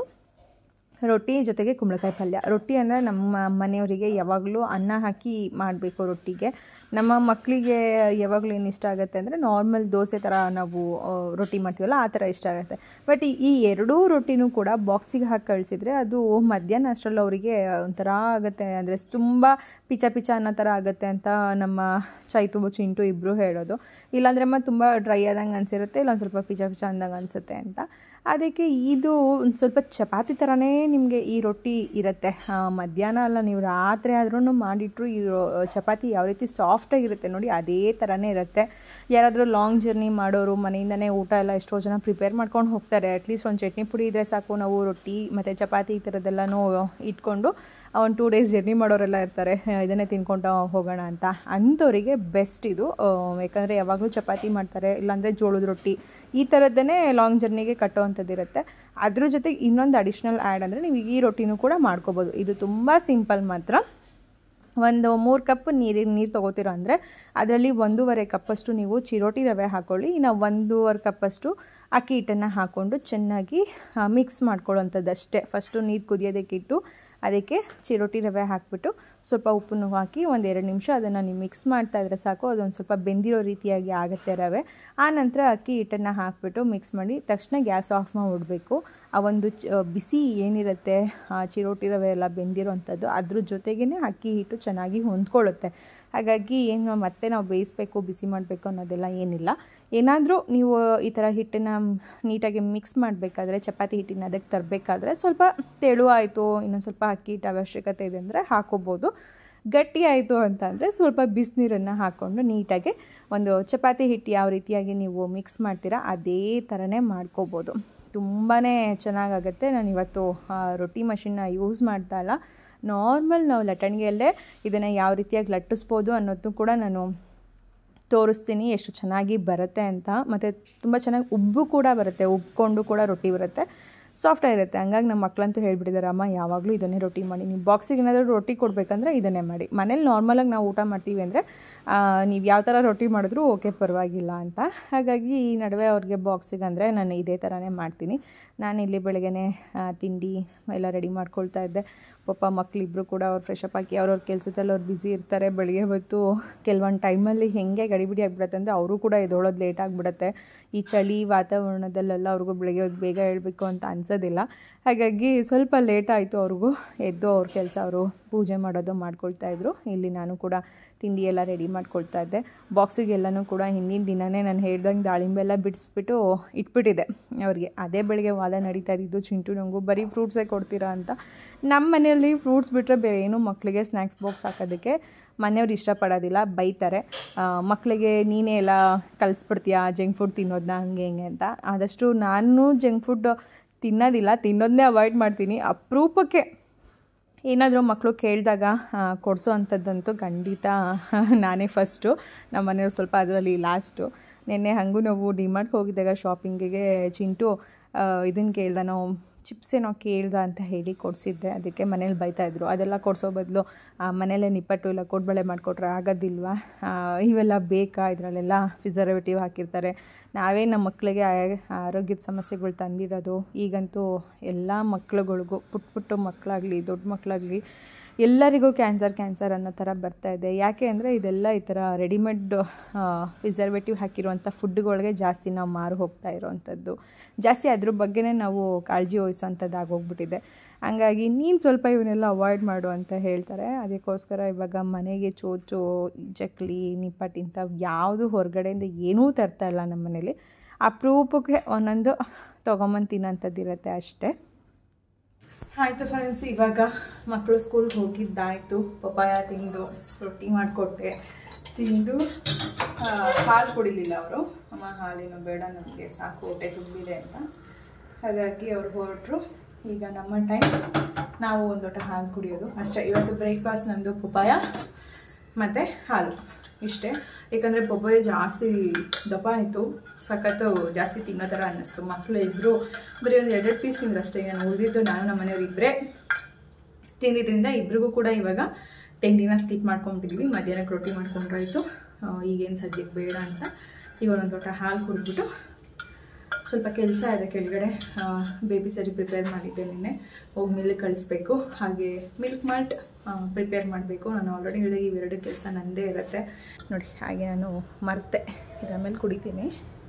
ರೊಟ್ಟಿ ಜೊತೆಗೆ ಕುಂಬಳಕಾಯಿ ಪಲ್ಯ. ರೊಟ್ಟಿ ಅಂದರೆ ನಮ್ಮ ಮನೆಯವರಿಗೆ ಯಾವಾಗಲೂ ಅನ್ನ ಹಾಕಿ ಮಾಡಬೇಕು ರೊಟ್ಟಿಗೆ. ನಮ್ಮ ಮಕ್ಕಳಿಗೆ ಯಾವಾಗಲೂ ಏನು ಇಷ್ಟ ಆಗುತ್ತೆ ಅಂದರೆ ನಾರ್ಮಲ್ ದೋಸೆ ಥರ ನಾವು ರೊಟ್ಟಿ ಮಾಡ್ತೀವಲ್ಲ ಆ ಥರ ಇಷ್ಟ ಆಗುತ್ತೆ. ಬಟ್ ಈ ಎರಡೂ ರೊಟ್ಟಿನೂ ಕೂಡ ಬಾಕ್ಸಿಗೆ ಹಾಕಿ ಕಳಿಸಿದ್ರೆ ಅದು ಮಧ್ಯಾಹ್ನ ಅಷ್ಟರಲ್ಲಿ ಅವರಿಗೆ ಒಂಥರ ಆಗುತ್ತೆ, ಅಂದರೆ ತುಂಬ ಪಿಚ ಪಿಚ ಅನ್ನೋ ಥರ ಆಗುತ್ತೆ ಅಂತ ನಮ್ಮ ಚೈತು ಚಿಂಟು ಇಬ್ಬರು ಹೇಳೋದು. ಇಲ್ಲಾಂದ್ರೆ ಅಮ್ಮ ತುಂಬ ಡ್ರೈ ಆದಂಗೆ ಅನಿಸಿರುತ್ತೆ, ಇಲ್ಲ ಒಂದು ಸ್ವಲ್ಪ ಪಿಚ ಪಿಚ ಅಂದಂಗೆ ಅನಿಸುತ್ತೆ ಅಂತ. ಅದಕ್ಕೆ ಇದು ಒಂದು ಸ್ವಲ್ಪ ಚಪಾತಿ ಥರನೇ ನಿಮಗೆ ಈ ರೊಟ್ಟಿ ಇರುತ್ತೆ. ಮಧ್ಯಾಹ್ನ ಅಲ್ಲ, ನೀವು ರಾತ್ರಿ ಆದ್ರೂ ಮಾಡಿಟ್ರು ಈ ಚಪಾತಿ ಯಾವ ರೀತಿ ಸಾಫ್ಟಾಗಿರುತ್ತೆ ನೋಡಿ ಅದೇ ಥರನೇ ಇರುತ್ತೆ. ಯಾರಾದರೂ ಲಾಂಗ್ ಜರ್ನಿ ಮಾಡೋರು ಮನೆಯಿಂದನೇ ಊಟ ಎಲ್ಲ ಎಷ್ಟೋ ಜನ ಪ್ರಿಪೇರ್ ಮಾಡ್ಕೊಂಡು ಹೋಗ್ತಾರೆ. ಅಟ್ಲೀಸ್ಟ್ ಒಂದು ಚಟ್ನಿ ಪುಡಿ ಇದ್ದರೆ ಸಾಕು, ನಾವು ರೊಟ್ಟಿ ಮತ್ತು ಚಪಾತಿ ಈ ಥರದ್ದೆಲ್ಲನೂ ಇಟ್ಕೊಂಡು ಒಂದು ಟೂ ಡೇಸ್ ಜರ್ನಿ ಮಾಡೋರೆಲ್ಲ ಇರ್ತಾರೆ, ಇದನ್ನೇ ತಿನ್ಕೊಂಡು ಹೋಗೋಣ ಅಂತ. ಅಂಥವರಿಗೆ ಬೆಸ್ಟ್ ಇದು. ಯಾಕಂದರೆ ಯಾವಾಗಲೂ ಚಪಾತಿ ಮಾಡ್ತಾರೆ, ಇಲ್ಲಾಂದರೆ ಜೋಳದ ರೊಟ್ಟಿ ಈ ಥರದ್ದನ್ನೇ ಲಾಂಗ್ ಜರ್ನಿಗೆ ಕಟ್ಟೋವಂಥದ್ದು ಇರುತ್ತೆ. ಅದ್ರ ಜೊತೆಗೆ ಇನ್ನೊಂದು ಅಡಿಷ್ನಲ್ ಆ್ಯಡ್ ಅಂದರೆ ನೀವು ಈ ರೊಟ್ಟಿನೂ ಕೂಡ ಮಾಡ್ಕೋಬೋದು. ಇದು ತುಂಬ ಸಿಂಪಲ್ ಮಾತ್ರ. ಒಂದು ಮೂರು ಕಪ್ ನೀರಿನ ನೀರು ತೊಗೋತೀರ ಅಂದರೆ ಅದರಲ್ಲಿ ಒಂದೂವರೆ ಕಪ್ಪಷ್ಟು ನೀವು ಚಿರೋಟಿ ರವೆ ಹಾಕ್ಕೊಳ್ಳಿ. ಇನ್ನು ಒಂದೂವರೆ ಕಪ್ಪಷ್ಟು ಅಕ್ಕಿ ಹಿಟ್ಟನ್ನು ಹಾಕ್ಕೊಂಡು ಚೆನ್ನಾಗಿ ಮಿಕ್ಸ್ ಮಾಡ್ಕೊಳ್ಳೋವಂಥದ್ದು ಅಷ್ಟೇ. ಫಸ್ಟು ನೀರು ಕುದಿಯೋದಕ್ಕಿಟ್ಟು ಅದಕ್ಕೆ ಚಿರೋಟಿ ರವೆ ಹಾಕಿಬಿಟ್ಟು ಸ್ವಲ್ಪ ಉಪ್ಪನ್ನು ಹಾಕಿ ಒಂದು ಎರಡು ನಿಮಿಷ ಅದನ್ನು ನೀವು ಮಿಕ್ಸ್ ಮಾಡ್ತಾಯಿದ್ರೆ ಸಾಕು, ಅದೊಂದು ಸ್ವಲ್ಪ ಬೆಂದಿರೋ ರೀತಿಯಾಗಿ ಆಗುತ್ತೆ ರವೆ. ಆ ನಂತರ ಅಕ್ಕಿ ಹಿಟ್ಟನ್ನು ಹಾಕಿಬಿಟ್ಟು ಮಿಕ್ಸ್ ಮಾಡಿ ತಕ್ಷಣ ಗ್ಯಾಸ್ ಆಫ್ ಮಾಡಿಬಿಡಬೇಕು. ಆ ಒಂದು ಬಿಸಿ ಏನಿರುತ್ತೆ ಆ ಚಿರೋಟಿ ರವೆ ಎಲ್ಲ ಬೆಂದಿರೋವಂಥದ್ದು ಅದ್ರ ಜೊತೆಗೇ ಅಕ್ಕಿ ಹಿಟ್ಟು ಚೆನ್ನಾಗಿ ಹೊಂದ್ಕೊಳ್ಳುತ್ತೆ. ಹಾಗಾಗಿ ಏನು ಮತ್ತೆ ನಾವು ಬೇಯಿಸಬೇಕು ಬಿಸಿ ಮಾಡಬೇಕು ಅನ್ನೋದೆಲ್ಲ ಏನಿಲ್ಲ. ಏನಾದರೂ ನೀವು ಈ ಥರ ಹಿಟ್ಟನ್ನು ನೀಟಾಗಿ ಮಿಕ್ಸ್ ಮಾಡಬೇಕಾದ್ರೆ ಚಪಾತಿ ಹಿಟ್ಟಿನ ಅದಕ್ಕೆ ತರಬೇಕಾದ್ರೆ ಸ್ವಲ್ಪ ತೆಳು ಆಯಿತು, ಇನ್ನೊಂದು ಸ್ವಲ್ಪ ಅಕ್ಕಿ ಹಿಟ್ಟು ಅವಶ್ಯಕತೆ ಇದೆ ಅಂದರೆ ಹಾಕೋಬೋದು. ಗಟ್ಟಿ ಆಯಿತು ಅಂತ ಅಂದರೆ ಸ್ವಲ್ಪ ಬಿಸಿನೀರನ್ನು ಹಾಕ್ಕೊಂಡು ನೀಟಾಗಿ ಒಂದು ಚಪಾತಿ ಹಿಟ್ಟು ಯಾವ ರೀತಿಯಾಗಿ ನೀವು ಮಿಕ್ಸ್ ಮಾಡ್ತೀರಾ ಅದೇ ಥರನೇ ಮಾಡ್ಕೋಬೋದು. ತುಂಬಾ ಚೆನ್ನಾಗಾಗುತ್ತೆ. ನಾನು ಇವತ್ತು ರೊಟ್ಟಿ ಮಷಿನ್ನ ಯೂಸ್ ಮಾಡ್ತಾ ಇಲ್ಲ, ನಾರ್ಮಲ್ ನಾವು ಲಟ್ಟಣಿಗೆಯಲ್ಲೇ ಇದನ್ನು ಯಾವ ರೀತಿಯಾಗಿ ಲಟ್ಟಿಸ್ಬೋದು ಅನ್ನೋದು ಕೂಡ ನಾನು ತೋರಿಸ್ತೀನಿ, ಎಷ್ಟು ಚೆನ್ನಾಗಿ ಬರುತ್ತೆ ಅಂತ. ಮತ್ತು ತುಂಬ ಚೆನ್ನಾಗಿ ಉಬ್ಬು ಕೂಡ ಬರುತ್ತೆ, ಉಬ್ಕೊಂಡು ಕೂಡ ರೊಟ್ಟಿ ಬರುತ್ತೆ, ಸಾಫ್ಟಾಗಿರುತ್ತೆ. ಹಂಗಾಗಿ ನಮ್ಮ ಮಕ್ಕಳಂತೂ ಹೇಳ್ಬಿಟ್ಟಿದ್ದಾರೆ, ಅಮ್ಮ ಯಾವಾಗಲೂ ಇದನ್ನೇ ರೊಟ್ಟಿ ಮಾಡಿ, ನೀವು ಬಾಕ್ಸಿಗೆ ಏನಾದರೂ ರೊಟ್ಟಿ ಕೊಡಬೇಕಂದ್ರೆ ಇದನ್ನೇ ಮಾಡಿ. ಮನೇಲಿ ನಾರ್ಮಲಾಗಿ ನಾವು ಊಟ ಮಾಡ್ತೀವಿ ಅಂದರೆ ನೀವು ಯಾವ ಥರ ರೊಟ್ಟಿ ಮಾಡಿದ್ರೂ ಓಕೆ ಪರವಾಗಿಲ್ಲ ಅಂತ. ಹಾಗಾಗಿ ಈ ನಡುವೆ ಅವ್ರಿಗೆ ಬಾಕ್ಸಿಗೆ ಅಂದರೆ ನಾನು ಇದೇ ಥರನೇ ಮಾಡ್ತೀನಿ. ನಾನು ಇಲ್ಲಿ ಬೆಳಗ್ಗೆ ತಿಂಡಿ ಎಲ್ಲ ರೆಡಿ ಮಾಡ್ಕೊಳ್ತಾ ಇದ್ದೆ. ಪಾಪ ಮಕ್ಕಳಿಬ್ರು ಕೂಡ ಅವ್ರು ಫ್ರೆಶಪ್ ಆಗಿ ಅವ್ರವ್ರ ಕೆಲಸದಲ್ಲಿ ಅವ್ರು ಬ್ಯುಸಿ ಇರ್ತಾರೆ. ಬೆಳಿಗ್ಗೆ ಹೊತ್ತು ಕೆಲವೊಂದು ಟೈಮಲ್ಲಿ ಹೆಂಗೆ ಗಡಿಬಿಡಿ ಆಗಿಬಿಡುತ್ತೆ ಅಂದರೆ ಅವರು ಕೂಡ ಎದ್ದೋಳೋದು ಲೇಟ್ ಆಗಿಬಿಡುತ್ತೆ. ಈ ಚಳಿ ವಾತಾವರಣದಲ್ಲೆಲ್ಲ ಅವ್ರಿಗೂ ಬೆಳಿಗ್ಗೆ ಹೊತ್ತು ಬೇಗ ಹೇಳಬೇಕು ಅಂತ ಅನ್ಸೋದಿಲ್ಲ. ಹಾಗಾಗಿ ಸ್ವಲ್ಪ ಲೇಟ್ ಆಯಿತು ಅವ್ರಿಗೂ. ಎದ್ದು ಅವ್ರ ಕೆಲಸ ಅವರು ಪೂಜೆ ಮಾಡೋದು ಮಾಡ್ಕೊಳ್ತಾಯಿದ್ರು. ಇಲ್ಲಿ ನಾನು ಕೂಡ ತಿಂಡಿ ಎಲ್ಲ ರೆಡಿ ಮಾಡ್ಕೊಳ್ತಾ ಇದ್ದೆ. ಬಾಕ್ಸಿಗೆಲ್ಲನೂ ಕೂಡ ಹಿಂದಿನ ದಿನವೇ ನಾನು ಹೇಳ್ದಂಗೆ ದಾಳಿಂಬೆ ಎಲ್ಲ ಬಿಡಿಸ್ಬಿಟ್ಟು ಇಟ್ಬಿಟ್ಟಿದ್ದೆ ಅವ್ರಿಗೆ. ಅದೇ ಬೆಳಗ್ಗೆ ವಾದ ನಡೀತಾ ಇದ್ದಿದ್ದು, ಚಿಂಟು ನಂಗೂ ಬರೀ ಫ್ರೂಟ್ಸೇ ಕೊಡ್ತೀರಾ ಅಂತ. ನಮ್ಮ ಮನೆಯಲ್ಲಿ ಫ್ರೂಟ್ಸ್ ಬಿಟ್ಟರೆ ಬೇರೆ ಏನೂ ಮಕ್ಕಳಿಗೆ ಸ್ನ್ಯಾಕ್ಸ್ ಬಾಕ್ಸ್ ಹಾಕೋದಕ್ಕೆ ಮನೆಯವ್ರು ಇಷ್ಟಪಡೋದಿಲ್ಲ, ಬೈತಾರೆ. ಮಕ್ಕಳಿಗೆ ನೀನೇ ಎಲ್ಲ ಕಲಿಸ್ಬಿಡ್ತೀಯಾ ಜಂಕ್ ಫುಡ್ ತಿನ್ನೋದನ್ನ ಹಂಗೆ ಹಿಂಗೆ ಅಂತ. ಆದಷ್ಟು ನಾನು ಜಂಕ್ ಫುಡ್ ತಿನ್ನೋದಿಲ್ಲ, ತಿನ್ನೋದನ್ನೇ ಅವಾಯ್ಡ್ ಮಾಡ್ತೀನಿ. ಅಪರೂಪಕ್ಕೆ ಏನಾದರೂ ಮಕ್ಕಳು ಕೇಳಿದಾಗ ಕೊಡಿಸೋ ಅಂಥದ್ದಂತೂ ಖಂಡಿತ ನಾನೇ ಫಸ್ಟು. ನಮ್ಮ ಮನೆಯವ್ರು ಸ್ವಲ್ಪ ಅದರಲ್ಲಿ ಲಾಸ್ಟು. ನಿನ್ನೆ ಹಾಗೂ ನಾವು ಡಿಮಾರ್ಟ್ಗೆ ಹೋಗಿದ್ದಾಗ ಶಾಪಿಂಗಿಗೆ ಚಿಂಟು ಇದನ್ನು ಕೇಳ್ದ, ನಾವು ಚಿಪ್ಸ್ ಏನೋ ಕೇಳ್ದ ಅಂತ ಹೇಳಿ ಕೊಡಿಸಿದ್ದೆ. ಅದಕ್ಕೆ ಮನೇಲಿ ಬೈತಾಯಿದ್ರು, ಅದೆಲ್ಲ ಕೊಡಿಸೋ ಬದಲು ಮನೇಲೇ ನಿಪ್ಪಟ್ಟು ಇಲ್ಲ ಕೋಡ್ಬಳೆ ಮಾಡಿಕೊಟ್ರೆ ಆಗೋದಿಲ್ವಾ, ಇವೆಲ್ಲ ಬೇಕಾ, ಇದರಲ್ಲೆಲ್ಲ ಪ್ರಿಸರ್ವೇಟಿವ್ ಹಾಕಿರ್ತಾರೆ, ನಾವೇ ನಮ್ಮ ಮಕ್ಕಳಿಗೆ ಆರೋಗ್ಯದ ಸಮಸ್ಯೆಗಳು ತಂದಿಡೋದು. ಈಗಂತೂ ಎಲ್ಲ ಮಕ್ಳುಗಳಿಗೂ ಪುಟ್ಟ ಪುಟ್ಟ ಮಕ್ಕಳಾಗಲಿ ದೊಡ್ಡ ಮಕ್ಕಳಾಗಲಿ ಎಲ್ಲರಿಗೂ ಕ್ಯಾನ್ಸರ್ ಕ್ಯಾನ್ಸರ್ ಅನ್ನೋ ಥರ ಬರ್ತಾಯಿದೆ. ಯಾಕೆ ಅಂದರೆ ಇದೆಲ್ಲ ಈ ಥರ ರೆಡಿಮೇಡ್ ಪ್ರಿಸರ್ವೇಟಿವ್ ಹಾಕಿರುವಂಥ ಫುಡ್ಡುಗಳಿಗೆ ಜಾಸ್ತಿ ನಾವು ಮಾರು ಹೋಗ್ತಾ ಇರೋವಂಥದ್ದು, ಜಾಸ್ತಿ ಅದ್ರ ಬಗ್ಗೆನೇ ನಾವು ಕಾಳಜಿ ವಹಿಸೋವಂಥದ್ದು ಆಗೋಗ್ಬಿಟ್ಟಿದೆ. ಹಂಗಾಗಿ ನೀನು ಸ್ವಲ್ಪ ಇವನ್ನೆಲ್ಲ ಅವಾಯ್ಡ್ ಮಾಡು ಅಂತ ಹೇಳ್ತಾರೆ. ಅದಕ್ಕೋಸ್ಕರ ಇವಾಗ ಮನೆಗೆ ಚೋಚು ಚಕ್ಲಿ ನಿಪ್ಪಟ್ಟು ಇಂಥವು ಯಾವುದು ಹೊರಗಡೆಯಿಂದ ಏನೂ ತರ್ತಾ ಇಲ್ಲ ನಮ್ಮ ಮನೇಲಿ. ಅಪರೂಪಕ್ಕೆ ಒಂದೊಂದು ತೊಗೊಂಬಂದು ತಿನ್ನೋಂಥದ್ದು ಇರುತ್ತೆ ಅಷ್ಟೇ. ಆಯಿತು ಫ್ರೆಂಡ್ಸ್, ಇವಾಗ ಮಕ್ಕಳು ಸ್ಕೂಲ್ಗೆ ಹೋಗಿದ್ದಾಯಿತು. ಪಪಾಯ ತಿಂದು ರೊಟ್ಟಿ ಮಾಡಿಕೊಟ್ಟೆ, ತಿಂದು ಹಾಲು ಕುಡಿಲಿಲ್ಲ ಅವರು. ಅಮ್ಮ ಹಾಲೇನು ಬೇಡ ನಮಗೆ ಸಾಕು ಹೊಟ್ಟೆ ತುಂಬಿದೆ ಅಂತ, ಹಾಗಾಗಿ ಅವ್ರು ಹೊರಟರು. ಈಗ ನಮ್ಮ ಟೈಮ್ ನಾವು ಒಂದು ಲೋಟ ಹಾಲು ಕುಡಿಯೋದು ಅಷ್ಟೇ. ಇವತ್ತು ಬ್ರೇಕ್ಫಾಸ್ಟ್ ನಮ್ಮದು ಪಪಾಯ ಮತ್ತು ಹಾಲು ಇಷ್ಟೇ. ಯಾಕಂದರೆ ಪಪಾಯ ಜಾಸ್ತಿ ದಪ್ಪ ಆಯಿತು, ಸಖತ್ತು ಜಾಸ್ತಿ ತಿನ್ನೋ ಥರ ಅನ್ನಿಸ್ತು. ಮಕ್ಕಳು ಇಬ್ಬರು ಬರೀ ಒಂದು ಎರಡೆರಡು ಪೀಸ್ ತಿಂದ್ರು ಅಷ್ಟೇ. ನಾನು ಉಳಿದಿದ್ದು ನಾನು ನಮ್ಮ ಮನೆಯವ್ರು ಇಬ್ಬರೇ ತಿಂದಿದ್ದರಿಂದ ಇಬ್ರಿಗೂ ಕೂಡ ಇವಾಗ ತಿಂಡಿನ ಸ್ಕಿಪ್ ಮಾಡ್ಕೊಂಬಿಟ್ಟಿದ್ವಿ. ಮಧ್ಯಾಹ್ನಕ್ಕೆ ರೊಟ್ಟಿ ಮಾಡ್ಕೊಂಡ್ರಾಯ್ತು. ಈಗೇನು ಸದ್ಯಕ್ಕೆ ಬೇಡ ಅಂತ ಈಗ ಒಂದೊಂದು ಲೋಟ ಹಾಲು ಕುಡಿದ್ಬಿಟ್ಟು ಸ್ವಲ್ಪ ಕೆಲಸ ಇದೆ ಕೆಳಗಡೆ. ಬೇಬಿ ಸರಿ ಪ್ರಿಪೇರ್ ಮಾಡಿದ್ದೆ ನಿನ್ನೆ, ಹೋಗಿ ಮಿಲ್ಕ್ ಕಳಿಸ್ಬೇಕು. ಹಾಗೆ ಮಿಲ್ಕ್ ಮಾಲ್ಟ್ ಪ್ರಿಪೇರ್ ಮಾಡಬೇಕು. ನಾನು ಆಲ್ರೆಡಿ ಹೇಳಿದೆ ಇವೆರಡು ಕೆಲಸ ನನ್ನದೇ ಇರುತ್ತೆ ನೋಡಿ. ಹಾಗೆ ನಾನು ಮರ್ತೆ, ಇದರ ಮೇಲೆ ಕುಡಿತೀನಿ.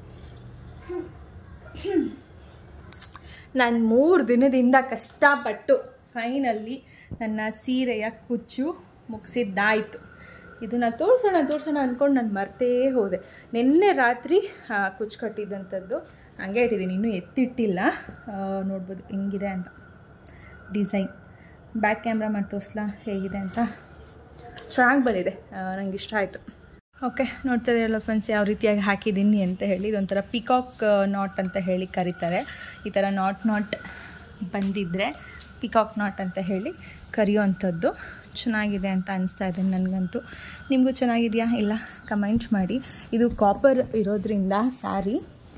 ನಾನು ಮೂರು ದಿನದಿಂದ ಕಷ್ಟಪಟ್ಟು ಫೈನಲ್ಲಿ ನನ್ನ ಸೀರೆಯ ಕುಚ್ಚು ಮುಗಿಸಿದ್ದಾಯಿತು. ಇದನ್ನು ತೋರಿಸೋಣ ತೋರಿಸೋಣ ಅಂದ್ಕೊಂಡು ನಾನು ಮರ್ತೇ ಹೋದೆ. ನಿನ್ನೆ ರಾತ್ರಿ ಕುಚ್ಚು ಕಟ್ಟಿದ್ದಂಥದ್ದು ಹಂಗೆ ಇಟ್ಟಿದ್ದೀನಿ, ಇನ್ನೂ ಎತ್ತಿಟ್ಟಿಲ್ಲ. ನೋಡ್ಬೋದು ಹೆಂಗಿದೆ ಅಂತ ಡಿಸೈನ್. ಬ್ಯಾಕ್ ಕ್ಯಾಮ್ರಾ ಮಾಡಿ ತೋರಿಸ್ಲಾ ಹೇಗಿದೆ ಅಂತ. ಚೆನ್ನಾಗಿ ಬಂದಿದೆ, ನನಗೆ ಇಷ್ಟ ಆಯಿತು. ಓಕೆ, ನೋಡ್ತಾ ಇದ್ದೀರಲ್ಲ ಫ್ರೆಂಡ್ಸ್ ಯಾವ ರೀತಿಯಾಗಿ ಹಾಕಿದ್ದೀನಿ ಅಂತ ಹೇಳಿ. ಇದೊಂಥರ ಪಿಕಾಕ್ ನಾಟ್ ಅಂತ ಹೇಳಿ ಕರೀತಾರೆ. ಈ ಥರ ನಾಟ್ ನಾಟ್ ಬಂದಿದ್ದರೆ ಪಿಕಾಕ್ ನಾಟ್ ಅಂತ ಹೇಳಿ ಕರೆಯುವಂಥದ್ದು. ಚೆನ್ನಾಗಿದೆ ಅಂತ ಅನಿಸ್ತಾ ಇದೆ ನನಗಂತೂ. ನಿಮಗೂ ಚೆನ್ನಾಗಿದೆಯಾ ಇಲ್ಲ ಕಮೆಂಟ್ ಮಾಡಿ. ಇದು ಕಾಪರ್ ಇರೋದ್ರಿಂದ ಸ್ಯಾರಿ,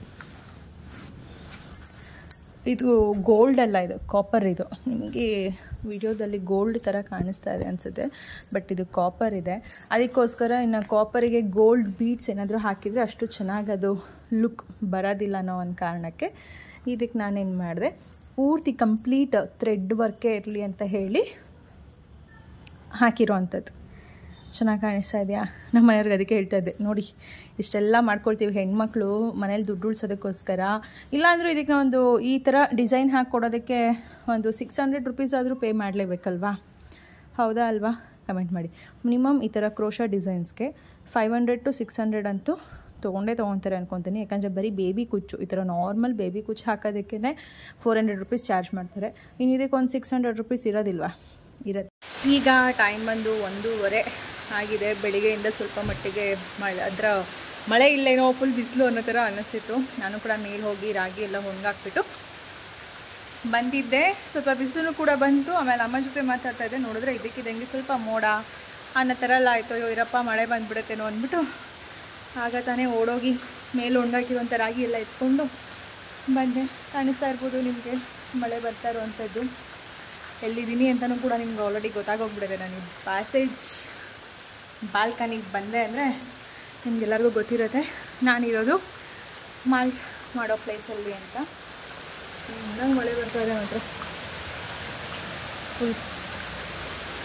ಇದು ಗೋಲ್ಡ್ ಅಲ್ಲ, ಇದು ಕಾಪರ್. ಇದು ನಿಮಗೆ ವಿಡಿಯೋದಲ್ಲಿ ಗೋಲ್ಡ್ ಥರ ಕಾಣಿಸ್ತಾ ಇದೆ ಅನಿಸುತ್ತೆ, ಬಟ್ ಇದು ಕಾಪರ್ ಇದೆ. ಅದಕ್ಕೋಸ್ಕರ ಇನ್ನು ಕಾಪರಿಗೆ ಗೋಲ್ಡ್ ಬೀಡ್ಸ್ ಏನಾದರೂ ಹಾಕಿದರೆ ಅಷ್ಟು ಚೆನ್ನಾಗಿ ಅದು ಲುಕ್ ಬರೋದಿಲ್ಲ ಅನ್ನೋ ಒಂದು ಕಾರಣಕ್ಕೆ ಇದಕ್ಕೆ ನಾನೇನು ಮಾಡಿದೆ, ಪೂರ್ತಿ ಕಂಪ್ಲೀಟ್ ಥ್ರೆಡ್ ವರ್ಕೇ ಇರಲಿ ಅಂತ ಹೇಳಿ ಹಾಕಿರೋ ಅಂಥದ್ದು. ಚೆನ್ನಾಗಿ ಕಾಣಿಸ್ತಾ ಇದೆಯಾ? ನಮ್ಮ ಮನೆಯವ್ರಿಗೆ ಅದಕ್ಕೆ ಹೇಳ್ತಾ ಇದ್ದೆ, ನೋಡಿ ಇಷ್ಟೆಲ್ಲ ಮಾಡ್ಕೊಳ್ತೀವಿ ಹೆಣ್ಮಕ್ಳು ಮನೇಲಿ ದುಡ್ಡು ಉಳಿಸೋದಕ್ಕೋಸ್ಕರ. ಇಲ್ಲಾಂದರೂ ಇದಕ್ಕೆ ಒಂದು ಈ ಥರ ಡಿಸೈನ್ ಹಾಕ್ಕೊಡೋದಕ್ಕೆ ಒಂದು ಸಿಕ್ಸ್ ಹಂಡ್ರೆಡ್ ರುಪೀಸ್ ಆದರೂ ಪೇ ಮಾಡಲೇಬೇಕಲ್ವಾ? ಹೌದಾ ಅಲ್ವಾ? ಕಮೆಂಟ್ ಮಾಡಿ. ಮಿನಿಮಮ್ ಈ ಥರ ಕ್ರೋಶಾ ಡಿಸೈನ್ಸ್ಗೆ five hundred to six hundred ಅಂತೂ ತೊಗೊಂಡೇ ತೊಗೊತಾರೆ ಅನ್ಕೊತೀನಿ. ಯಾಕಂದರೆ ಬರೀ ಬೇಬಿ ಕುಚ್ಚು, ಈ ಥರ ನಾರ್ಮಲ್ ಬೇಬಿ ಕುಚ್ಚು ಹಾಕೋದಕ್ಕೇ ಫೋರ್ ಹಂಡ್ರೆಡ್ ರುಪೀಸ್ ಚಾರ್ಜ್ ಮಾಡ್ತಾರೆ. ಇನ್ನು ಇದಕ್ಕೆ ಒಂದು ಸಿಕ್ಸ್ ಹಂಡ್ರೆಡ್ ರುಪೀಸ್ ಇರೋದಿಲ್ವಾ? ಇರುತ್ತೆ. ಈಗ ಟೈಮ್ ಬಂದು ಒಂದೂವರೆ ಆಗಿದೆ. ಬೆಳಿಗ್ಗೆಯಿಂದ ಸ್ವಲ್ಪ ಮಟ್ಟಿಗೆ ಮಳೆ, ಅದರ ಮಳೆ ಇಲ್ಲೇನೋ ಫುಲ್ ಬಿಸಿಲು ಅನ್ನೋ ಥರ ಅನ್ನಿಸ್ತಿತ್ತು. ನಾನು ಕೂಡ ಮೇಲೆ ಹೋಗಿ ರಾಗಿ ಎಲ್ಲ ಒಣಗಾಕ್ಬಿಟ್ಟು ಬಂದಿದ್ದೆ. ಸ್ವಲ್ಪ ಬಿಸಿಲು ಕೂಡ ಬಂತು. ಆಮೇಲೆ ಅಮ್ಮ ಜೊತೆ ಮಾತಾಡ್ತಾ ಇದ್ದೆ, ನೋಡಿದ್ರೆ ಇದಕ್ಕಿದ್ದಂಗೆ ಸ್ವಲ್ಪ ಮೋಡ ಅನ್ನೋ ಥರ ಎಲ್ಲ ಆಯಿತು. ಅಯ್ಯೋ ಇರಪ್ಪ ಮಳೆ ಬಂದುಬಿಡುತ್ತೇನೋ ಅಂದ್ಬಿಟ್ಟು ಆಗ ತಾನೇ ಓಡೋಗಿ ಮೇಲೆ ಒಣಗಾಕಿರುವಂಥ ರಾಗಿ ಎಲ್ಲ ಎತ್ಕೊಂಡು ಬಂದೆ. ಕಾಣಿಸ್ತಾ ಇರ್ಬೋದು ನಿಮಗೆ ಮಳೆ ಬರ್ತಾ ಇರುವಂಥದ್ದು. ಎಲ್ಲಿದ್ದೀನಿ ಅಂತಲೂ ಕೂಡ ನಿಮ್ಗೆ ಆಲ್ರೆಡಿ ಗೊತ್ತಾಗೋಗ್ಬಿಟ್ಟಿದೆ. ನಾನು ಪ್ಯಾಸೇಜ್ ಬಾಲ್ಕನಿಗೆ ಬಂದೆ ಅಂದರೆ ನಿಮಗೆಲ್ಲರಿಗೂ ಗೊತ್ತಿರುತ್ತೆ ನಾನಿರೋದು ಮಾಲ್ ಮಾಡೋ ಪ್ಲೇಸಲ್ಲಿ ಅಂತ. ನಂಗೆ ಮಳೆ ಬರ್ತಾ ಇದೆ ಮಾತ್ರ ಫುಲ್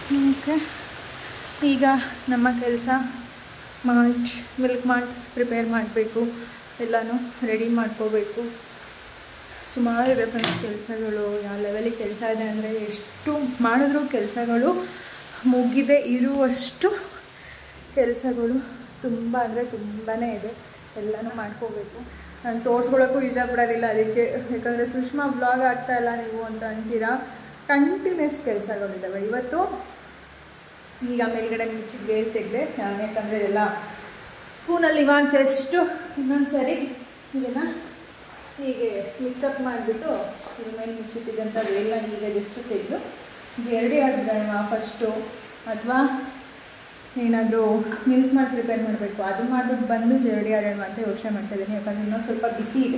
ಓಕೆ, ಈಗ ನಮ್ಮ ಕೆಲಸ ಮಾಲ್ಟ್ ಮಿಲ್ಕ್ ಮಾಲ್ಟ್ ಪ್ರಿಪೇರ್ ಮಾಡಬೇಕು, ಎಲ್ಲನೂ ರೆಡಿ ಮಾಡ್ಕೋಬೇಕು. ಸುಮಾರು ಇದೆ ಫ್ರೆಂಡ್ಸ್ ಕೆಲಸಗಳು. ಯಾವ ಲೆವೆಲಿಗೆ ಕೆಲಸ ಇದೆ ಅಂದರೆ ಎಷ್ಟು ಮಾಡಿದ್ರೂ ಕೆಲಸಗಳು ಮುಗಿದೇ ಇರುವಷ್ಟು ಕೆಲಸಗಳು ತುಂಬ ಅಂದರೆ ತುಂಬಾ ಇದೆ. ಎಲ್ಲನೂ ಮಾಡ್ಕೋಬೇಕು. ನಾನು ತೋರಿಸ್ಕೊಳ್ಳೋಕ್ಕೂ ಇಷ್ಟಪಡೋದಿಲ್ಲ ಅದಕ್ಕೆ, ಯಾಕಂದರೆ ಸುಷ್ಮಾ ಬ್ಲಾಗ್ ಆಗ್ತಾಯಿಲ್ಲ ನೀವು ಅಂತ ಅಂತೀರಾ. ಕಂಟಿನ್ಯೂಸ್ ಕೆಲಸಗಳಿದ್ದಾವೆ. ಇವತ್ತು ಈಗ ಮೇಲ್ಗಡೆ ಮುಚ್ಚಿಗೆ ಬೇರೆ ತೆಗೆದೆ, ಯಾಕಂದರೆ ಎಲ್ಲ ಸ್ಪೂನಲ್ಲಿ ಇವಾಗ ಜಸ್ಟು ಇನ್ನೊಂದು ಸರಿ ಇದನ್ನು ಹೀಗೆ ಮಿಕ್ಸಪ್ ಮಾಡಿಬಿಟ್ಟು ಇದ್ರ ಮೇಲೆ ಮುಚ್ಚಿಟ್ಟಿದ್ದಂಥ ಬೇಲ್ಲ ಈಗ ಜಸ್ಟ್ ತೆಗೆದು ಜರಡಿ ಹಾಕಿದ್ದಾಳೆ ಫಸ್ಟು, ಅಥವಾ ಏನಾದರೂ ಮಿಲ್ಕ್ ಮಾಡಿ ಪ್ರಿಪೇರ್ ಮಾಡಬೇಕು ಅದು ಮಾಡಿಬಿಟ್ಟು ಬಂದು ಜರಡಿ ಆಡೋಣ ಅಂತ ಯೋಚನೆ ಮಾಡ್ತಾಯಿದ್ದೀನಿ. ಯಾಕಂದರೆ ಇನ್ನೂ ಸ್ವಲ್ಪ ಬಿಸಿ ಇದೆ,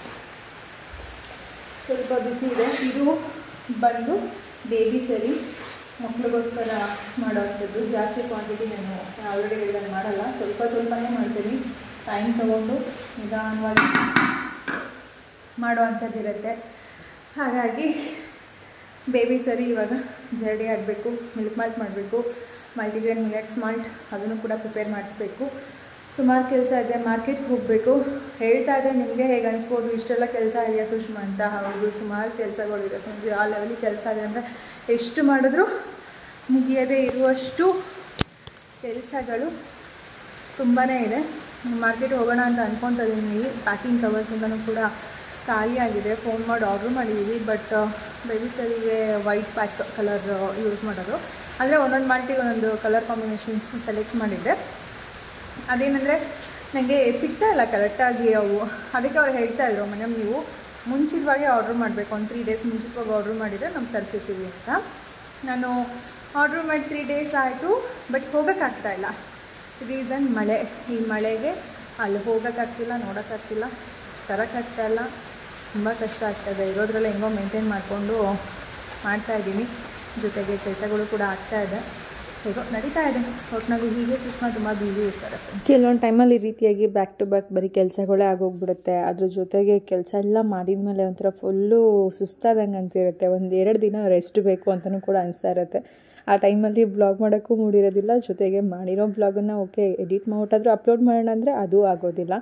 ಸ್ವಲ್ಪ ಬಿಸಿ ಇದೆ. ಇದು ಬಂದು ಬೇಬಿ ಸರಿ ಮಕ್ಕಳಿಗೋಸ್ಕರ ಮಾಡೋವಂಥದ್ದು. ಜಾಸ್ತಿ ಕ್ವಾಂಟಿಟಿ ನಾನು ಆಲ್ರೆಡಿ ಹೇಳಿದಾಗ ಮಾಡಲ್ಲ, ಸ್ವಲ್ಪ ಸ್ವಲ್ಪನೇ ಮಾಡ್ತೀನಿ. ಟೈಮ್ ತೊಗೊಂಡು ನಿಧಾನವಾಗಿ ಮಾಡೋವಂಥದ್ದು ಇರುತ್ತೆ. ಹಾಗಾಗಿ ಬೇಬಿ ಸರಿ ಇವಾಗ ಜರಡಿ ಆಡಬೇಕು, ಮಿಲ್ಕ್ ಮಾಲ್ಟ್ ಮಾಡಬೇಕು, ಮಲ್ಟಿಗ್ರೇನ್ ಮಿಲೆಟ್ಸ್ ಮಾಲ್ಟ್ ಅದನ್ನು ಕೂಡ ಪ್ರಿಪೇರ್ ಮಾಡಿಸ್ಬೇಕು. ಸುಮಾರು ಕೆಲಸ ಇದೆ. ಮಾರ್ಕೆಟ್ಗೆ ಹೋಗಬೇಕು. ಹೇಳ್ತಾ ಇದ್ದರೆ ನಿಮಗೆ ಹೇಗೆ ಅನಿಸ್ಬೋದು, ಇಷ್ಟೆಲ್ಲ ಕೆಲಸ ಇದೆಯಾ ಸುಷ್ಮಾ ಅಂತ. ಹೌದು, ಸುಮಾರು ಕೆಲಸಗಳಿದೆ. ಆ ಲೆವೆಲಿಗೆ ಕೆಲಸ ಇದೆ ಅಂದರೆ ಎಷ್ಟು ಮಾಡಿದ್ರೂ ಮುಗಿಯದೇ ಇರುವಷ್ಟು ಕೆಲಸಗಳು ತುಂಬಾ ಇದೆ. ಮಾರ್ಕೆಟ್ ಹೋಗೋಣ ಅಂತ ಅಂದ್ಕೊತಾ ಇದ್ದೀನಿ. ಪ್ಯಾಕಿಂಗ್ ಕವರ್ಸಿಂದನೂ ಕೂಡ ಖಾಲಿಯಾಗಿದೆ. ಫೋನ್ ಮಾಡಿ ಆರ್ಡ್ರ್ ಮಾಡಿದ್ದೀವಿ. ಬಟ್ ಬೇಬಿ ಸರಿಗೆ ವೈಟ್ ಪ್ಯಾಕ್ ಕಲರ್ ಯೂಸ್ ಮಾಡೋದು. ಅಂದರೆ ಒಂದೊಂದು ಮಾಲ್ಟಿಗೆ ಒಂದೊಂದು ಕಲರ್ ಕಾಂಬಿನೇಷನ್ಸ್ ಸೆಲೆಕ್ಟ್ ಮಾಡಿದ್ದೆ. ಅದೇನೆಂದರೆ ನನಗೆ ಸಿಗ್ತಾ ಇಲ್ಲ ಕರೆಕ್ಟಾಗಿ ಅವು. ಅದಕ್ಕೆ ಅವ್ರು ಹೇಳ್ತಾಯಿದ್ರು, ಮೇಡಮ್ ನೀವು ಮುಂಚಿತವಾಗಿ ಆರ್ಡ್ರ್ ಮಾಡಬೇಕು, ಒಂದು ತ್ರೀ ಡೇಸ್ ಮುಂಚಿತವಾಗಿ ಆರ್ಡ್ರ್ ಮಾಡಿದರೆ ನಮ್ಗೆ ತರಿಸಿರ್ತೀವಿ ಅಂತ. ನಾನು ಆರ್ಡ್ರ್ ಮಾಡಿ ತ್ರೀ ಡೇಸ್ ಆಯಿತು, ಬಟ್ ಹೋಗೋಕ್ಕಾಗ್ತಾಯಿಲ್ಲ. ರೀಸನ್ ಮಳೆ. ಈ ಮಳೆಗೆ ಅಲ್ಲಿ ಹೋಗೋಕ್ಕಾಗ್ತಿಲ್ಲ, ನೋಡೋಕ್ಕಾಗ್ತಿಲ್ಲ, ತರೋಕ್ಕಾಗ್ತಾಯಿಲ್ಲ. ತುಂಬ ಕಷ್ಟ ಆಗ್ತಾಯಿದೆ. ಇರೋದ್ರಲ್ಲ ಹೆಂಗೋ ಮೇಂಟೈನ್ ಮಾಡಿಕೊಂಡು ಮಾಡ್ತಾಯಿದ್ದೀನಿ. ಜೊತೆಗೆ ಕೆಲಸಗಳು ಕೂಡ ಆಗ್ತಾಯಿದೆ. ಹೇಗೋ ನಡೀತಾ ಇದೆ ಒಟ್ಟಿನಲ್ಲಿ. ಹೀಗೆ ಸುಷ್ಮಾ ತುಂಬ ಬ್ಯುಸಿ ಇರ್ತಾರೆ. ಕೆಲವೊಂದು ಟೈಮಲ್ಲಿ ಈ ರೀತಿಯಾಗಿ ಬ್ಯಾಕ್ ಟು ಬ್ಯಾಕ್ ಬರೀ ಕೆಲಸಗಳೇ ಆಗೋಗ್ಬಿಡುತ್ತೆ. ಅದ್ರ ಜೊತೆಗೆ ಕೆಲಸ ಎಲ್ಲ ಮಾಡಿದ್ಮೇಲೆ ಒಂಥರ ಫುಲ್ಲು ಸುಸ್ತಾದಂಗೆ ಅನಿಸಿರುತ್ತೆ. ಒಂದು ಎರಡು ದಿನ ರೆಸ್ಟ್ ಬೇಕು ಅಂತಲೂ ಕೂಡ ಅನಿಸ್ತಾ ಇರುತ್ತೆ. ಆ ಟೈಮಲ್ಲಿ ಬ್ಲಾಗ್ ಮಾಡೋಕ್ಕೂ ಮೂಡಿರೋದಿಲ್ಲ. ಜೊತೆಗೆ ಮಾಡಿರೋ ಬ್ಲಾಗನ್ನು ಓಕೆ ಎಡಿಟ್ ಮಾಡಿಬಿಟ್ಟಾದರೂ ಅಪ್ಲೋಡ್ ಮಾಡೋಣ ಅಂದರೆ ಅದೂ ಆಗೋದಿಲ್ಲ.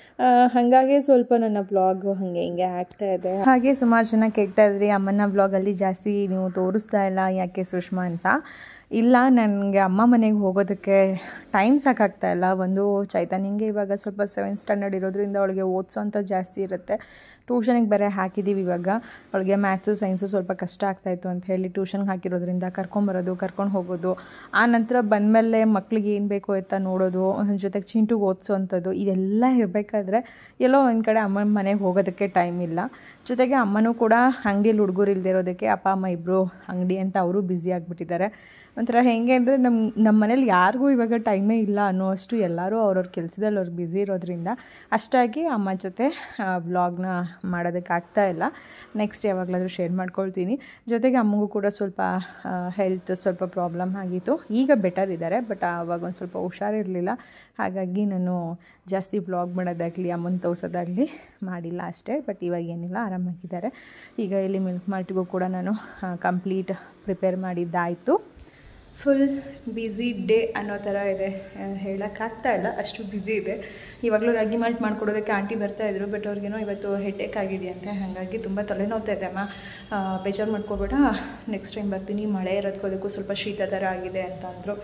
ಹಾಗಾಗಿ ಸ್ವಲ್ಪ ನನ್ನ ಬ್ಲಾಗು ಹಾಗೆ ಹಿಂಗೆ ಆಗ್ತಾ ಇದೆ. ಹಾಗೆ ಸುಮಾರು ಜನ ಕೇಳ್ತಾ ಇದ್ರಿ, ಅಮ್ಮನ ಬ್ಲಾಗಲ್ಲಿ ಜಾಸ್ತಿ ನೀವು ತೋರಿಸ್ತಾ ಇಲ್ಲ ಯಾಕೆ ಸುಷ್ಮಾ ಅಂತ. ಇಲ್ಲ, ನನಗೆ ಅಮ್ಮ ಮನೆಗೆ ಹೋಗೋದಕ್ಕೆ ಟೈಮ್ ಸಾಕಾಗ್ತಾ ಇಲ್ಲ. ಒಂದು ಚೈತನ್ಯಂಗೆ ಇವಾಗ ಸ್ವಲ್ಪ ಸೆವೆಂತ್ ಸ್ಟ್ಯಾಂಡರ್ಡ್ ಇರೋದ್ರಿಂದ ಅವಳಿಗೆ ಓದಿಸೋ ಅಂಥದ್ದು ಜಾಸ್ತಿ ಇರುತ್ತೆ. ಟ್ಯೂಷನಿಗೆ ಬೇರೆ ಹಾಕಿದ್ದೀವಿ ಇವಾಗ. ಅವಳಿಗೆ ಮ್ಯಾಥ್ಸು ಸೈನ್ಸು ಸ್ವಲ್ಪ ಕಷ್ಟ ಆಗ್ತಾಯಿತ್ತು ಅಂತ ಹೇಳಿ ಟ್ಯೂಷನ್ಗೆ ಹಾಕಿರೋದ್ರಿಂದ ಕರ್ಕೊಂಬರೋದು, ಕರ್ಕೊಂಡು ಹೋಗೋದು, ಆ ನಂತರ ಬಂದಮೇಲೆ ಮಕ್ಳಿಗೆ ಏನು ಬೇಕು ಅಂತ ನೋಡೋದು, ಜೊತೆಗೆ ಚಿಂಟುಗೆ ಓದಿಸೋ ಅಂಥದ್ದು, ಇದೆಲ್ಲ ಇರಬೇಕಾದ್ರೆ ಎಲ್ಲೋ ಒಂದು ಕಡೆ ಅಮ್ಮನ ಮನೆಗೆ ಹೋಗೋದಕ್ಕೆ ಟೈಮ್ ಇಲ್ಲ. ಜೊತೆಗೆ ಅಮ್ಮನೂ ಕೂಡ ಅಂಗಡಿಯಲ್ಲಿ ಹುಡುಗರು ಇಲ್ಲದೆ ಇರೋದಕ್ಕೆ ಅಪ್ಪ ಅಮ್ಮ ಇಬ್ಬರು ಅಂಗಡಿ ಅಂತ ಅವರು ಬ್ಯುಸಿ ಆಗಿಬಿಟ್ಟಿದ್ದಾರೆ. ಒಂಥರ ಹೇಗೆ ಅಂದರೆ ನಮ್ಮ ನಮ್ಮ ಮನೇಲಿ ಯಾರಿಗೂ ಇವಾಗ ಟೈಮೇ ಇಲ್ಲ ಅನ್ನೋಷ್ಟು ಎಲ್ಲರೂ ಅವ್ರವ್ರ ಕೆಲಸದಲ್ಲಿ ಅವ್ರು ಬ್ಯುಸಿ ಇರೋದ್ರಿಂದ ಅಷ್ಟಾಗಿ ಅಮ್ಮ ಜೊತೆ ವ್ಲಾಗ್ನ ಮಾಡೋದಕ್ಕಾಗ್ತಾ ಇಲ್ಲ. ನೆಕ್ಸ್ಟ್ ಯಾವಾಗಲಾದರೂ ಶೇರ್ ಮಾಡ್ಕೊಳ್ತೀನಿ. ಜೊತೆಗೆ ಅಮ್ಮಗೂ ಕೂಡ ಸ್ವಲ್ಪ ಹೆಲ್ತ್ ಸ್ವಲ್ಪ ಪ್ರಾಬ್ಲಮ್ ಆಗಿತ್ತು. ಈಗ ಬೆಟರ್ ಇದ್ದಾರೆ, ಬಟ್ ಆವಾಗ ಒಂದು ಸ್ವಲ್ಪ ಹುಷಾರಿರಲಿಲ್ಲ. ಹಾಗಾಗಿ ನಾನು ಜಾಸ್ತಿ ವ್ಲಾಗ್ ಮಾಡೋದಾಗಲಿ ಅಮ್ಮನ ತೋರಿಸೋದಾಗಲಿ ಮಾಡಿಲ್ಲ ಅಷ್ಟೇ. ಬಟ್ ಇವಾಗ ಏನಿಲ್ಲ, ಆರಾಮಾಗಿದ್ದಾರೆ. ಈಗ ಇಲ್ಲಿ ಮಿಲ್ಕ್ ಮಾಲ್ಟಿಗೂ ಕೂಡ ನಾನು ಕಂಪ್ಲೀಟ್ ಪ್ರಿಪೇರ್ ಮಾಡಿದ್ದಾಯಿತು. ಫುಲ್ ಬ್ಯುಸಿ ಡೇ ಅನ್ನೋ ಥರ ಇದೆ, ಹೇಳೋಕ್ಕಾಗ್ತಾ ಇಲ್ಲ, ಅಷ್ಟು ಬ್ಯುಸಿ ಇದೆ. ಇವಾಗಲೂ ರಾಗಿ ಮಾಲ್ಟ್ ಮಾಡಿಕೊಡೋದಕ್ಕೆ ಆಂಟಿ ಬರ್ತಾಯಿದ್ರು. ಬಟ್ ಅವ್ರಿಗೇನೋ ಇವತ್ತು ಹೆಡ್ಏಕ್ ಆಗಿದೆಯಂತೆ. ಹಾಗಾಗಿ ತುಂಬ ತಲೆನೋವ್ತಾ ಇದೆ. ಅಮ್ಮ ಬೇಜಾರು ಮಾಡ್ಕೊಬೇಡ, ನೆಕ್ಸ್ಟ್ ಟೈಮ್ ಬರ್ತೀನಿ, ಮಳೆ ಇರೋದಕ್ಕೋದಕ್ಕೂ ಸ್ವಲ್ಪ ಶೀತ ಥರ ಆಗಿದೆ ಅಂತ ಅಂದರು.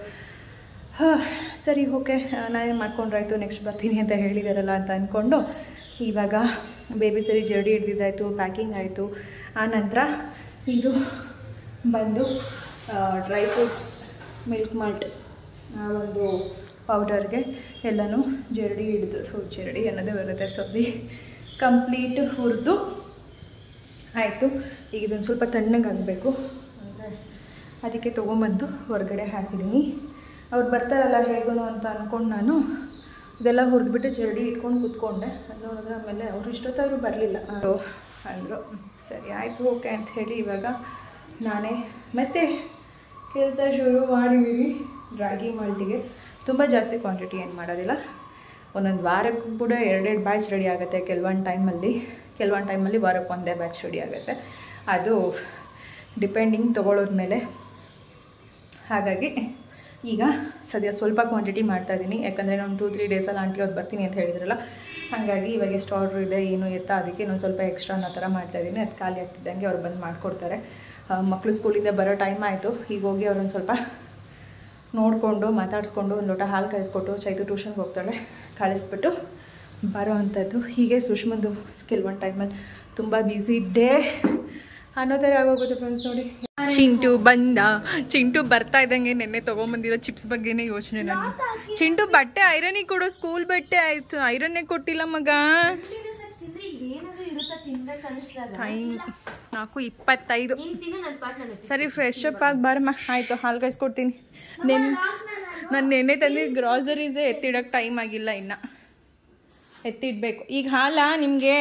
ಹಾಂ ಸರಿ ಓಕೆ, ನಾನೇನು ಮಾಡ್ಕೊಂಡ್ರಾಯ್ತು, ನೆಕ್ಸ್ಟ್ ಬರ್ತೀನಿ ಅಂತ ಹೇಳಿದಾರಲ್ಲ ಅಂತ ಅಂದ್ಕೊಂಡು ಇವಾಗ ಬೇಬಿ ಸರಿ ಜರ್ಡಿ ಹಿಡ್ದಿದ್ದಾಯಿತು, ಪ್ಯಾಕಿಂಗ್ ಆಯಿತು. ಆ ನಂತರ ಇದು ಬಂದು ಡ್ರೈ ಫ್ರೂಟ್ಸ್ ಮಿಲ್ಕ್ ಮಾಲ್ಟ್ ಆ ಒಂದು ಪೌಡರ್ಗೆ ಎಲ್ಲನೂ ಜರಡಿ ಹಿಡಿದು, ಫ್ರೂಟ್ ಜರಡಿ ಅನ್ನೋದೇ ಬರುತ್ತೆ, ಸೊಪ್ಪಿ ಕಂಪ್ಲೀಟ್ ಹುರಿದು ಆಯಿತು. ಈಗ ಇದೊಂದು ಸ್ವಲ್ಪ ತಣ್ಣಗಾಗಬೇಕು ಅಂದರೆ ಅದಕ್ಕೆ ತೊಗೊಂಬಂದು ಹೊರಗಡೆ ಹಾಕಿದ್ದೀನಿ. ಅವ್ರು ಬರ್ತಾರಲ್ಲ ಹೇಗೂ ಅಂತ ಅಂದ್ಕೊಂಡು ನಾನು ಇದೆಲ್ಲ ಹುರಿದ್ಬಿಟ್ಟು ಜರಡಿ ಇಟ್ಕೊಂಡು ಕೂತ್ಕೊಂಡೆ. ಅದು ನೋಡಿದ್ರೆ ಆಮೇಲೆ ಅವರು ಇಷ್ಟೊತ್ತಾದರೂ ಬರಲಿಲ್ಲ ಅಂದರು. ಸರಿ ಆಯಿತು ಓಕೆ ಅಂತ ಹೇಳಿ ಇವಾಗ ನಾನೇ ಮತ್ತೆ ಕೆಲಸ ಶುರು ಮಾಡಿದ್ದೀನಿ. ರಾಗಿ ಮಾಲ್ಟಿಗೆ ತುಂಬ ಜಾಸ್ತಿ ಕ್ವಾಂಟಿಟಿ ಏನು ಮಾಡೋದಿಲ್ಲ. ಒಂದೊಂದು ವಾರಕ್ಕೂ ಕೂಡ ಎರಡೆರಡು ಬ್ಯಾಚ್ ರೆಡಿ ಆಗುತ್ತೆ. ಕೆಲವೊಂದು ಟೈಮಲ್ಲಿ ಕೆಲವೊಂದು ಟೈಮಲ್ಲಿ ವಾರಕ್ಕೆ ಒಂದೇ ಬ್ಯಾಚ್ ರೆಡಿ ಆಗುತ್ತೆ. ಅದು ಡಿಪೆಂಡಿಂಗ್ ತೊಗೊಳ್ಳೋರ ಮೇಲೆ. ಹಾಗಾಗಿ ಈಗ ಸದ್ಯ ಸ್ವಲ್ಪ ಕ್ವಾಂಟಿಟಿ ಮಾಡ್ತಾಯಿದ್ದೀನಿ, ಯಾಕಂದರೆ ನಾನು ಟೂ ತ್ರೀ ಡೇಸಲ್ಲಿ ಆಂಟಿ ಅವ್ರು ಬರ್ತೀನಿ ಅಂತ ಹೇಳಿದ್ರಲ್ಲ, ಹಾಗಾಗಿ ಇವಾಗ ಎಷ್ಟು ಆರ್ಡ್ರ್ ಇದೆ ಏನು ಎತ್ತ ಅದಕ್ಕೆ ಇನ್ನೊಂದು ಸ್ವಲ್ಪ ಎಕ್ಸ್ಟ್ರಾ ಅನ್ನೋ ಥರ ಮಾಡ್ತಾಯಿದ್ದೀನಿ. ಅದು ಖಾಲಿ ಆಗ್ತಿದ್ದಂಗೆ ಅವ್ರು ಬಂದು ಮಾಡಿಕೊಡ್ತಾರೆ. ಮಕ್ಕಳು ಸ್ಕೂಲಿಂದ ಬರೋ ಟೈಮ್ ಆಯಿತು. ಈಗ ಹೋಗಿ ಅವ್ರೊಂದು ಸ್ವಲ್ಪ ನೋಡಿಕೊಂಡು ಮಾತಾಡಿಸ್ಕೊಂಡು ಒಂದು ಲೋಟ ಹಾಲು ಕಾಯಿಸ್ಕೊಟ್ಟು ಚೈತು ಟ್ಯೂಷನ್ಗೆ ಹೋಗ್ತಾಳೆ, ಕಳಿಸ್ಬಿಟ್ಟು ಬರೋ ಅಂಥದ್ದು. ಹೀಗೆ ಸುಷ್ಮಂದು ಕೆಲವೊಂದು ಟೈಮಲ್ಲಿ ತುಂಬ ಬ್ಯುಸಿ ಡೇ ಅನ್ನೋ ಥರ ಆಗೋಗುತ್ತೆ ಫ್ರೆಂಡ್ಸ್. ನೋಡಿ, ಚಿಂಟು ಬಂದ. ಚಿಂಟು ಬರ್ತಾ ಇದ್ದಂಗೆ ನೆನ್ನೆ ತೊಗೊಂಬಂದಿರೋ ಚಿಪ್ಸ್ ಬಗ್ಗೆನೇ ಯೋಚನೆ ನನಗೆ. ಚಿಂಟು ಬಟ್ಟೆ ಐರನಿಗೆ ಕೊಡೋ, ಸ್ಕೂಲ್ ಬಟ್ಟೆ ಆಯಿತು, ಐರನ್ನೇ ಕೊಟ್ಟಿಲ್ಲ ಮಗ. ಟೈಮ್ ನಾಲ್ಕು ಇಪ್ಪತ್ತೈದು. ಸರಿ, ಫ್ರೆಶ್ ಅಪ್ ಆಗಿ ಬಾರಮ್ಮ. ಆಯಿತು, ಹಾಲು ಕಾಯಿಸ್ಕೊಡ್ತೀನಿ. ನೆನ್ ನಾನು ನೆನ್ನೆ ತಂದಿದ್ದು ಗ್ರಾಸರೀಸೇ ಎತ್ತಿಡೋಕ್ಕೆ ಟೈಮ್ ಆಗಿಲ್ಲ, ಇನ್ನು ಎತ್ತಿಡಬೇಕು. ಈಗ ಹಾಲಾ ನಿಮಗೆ?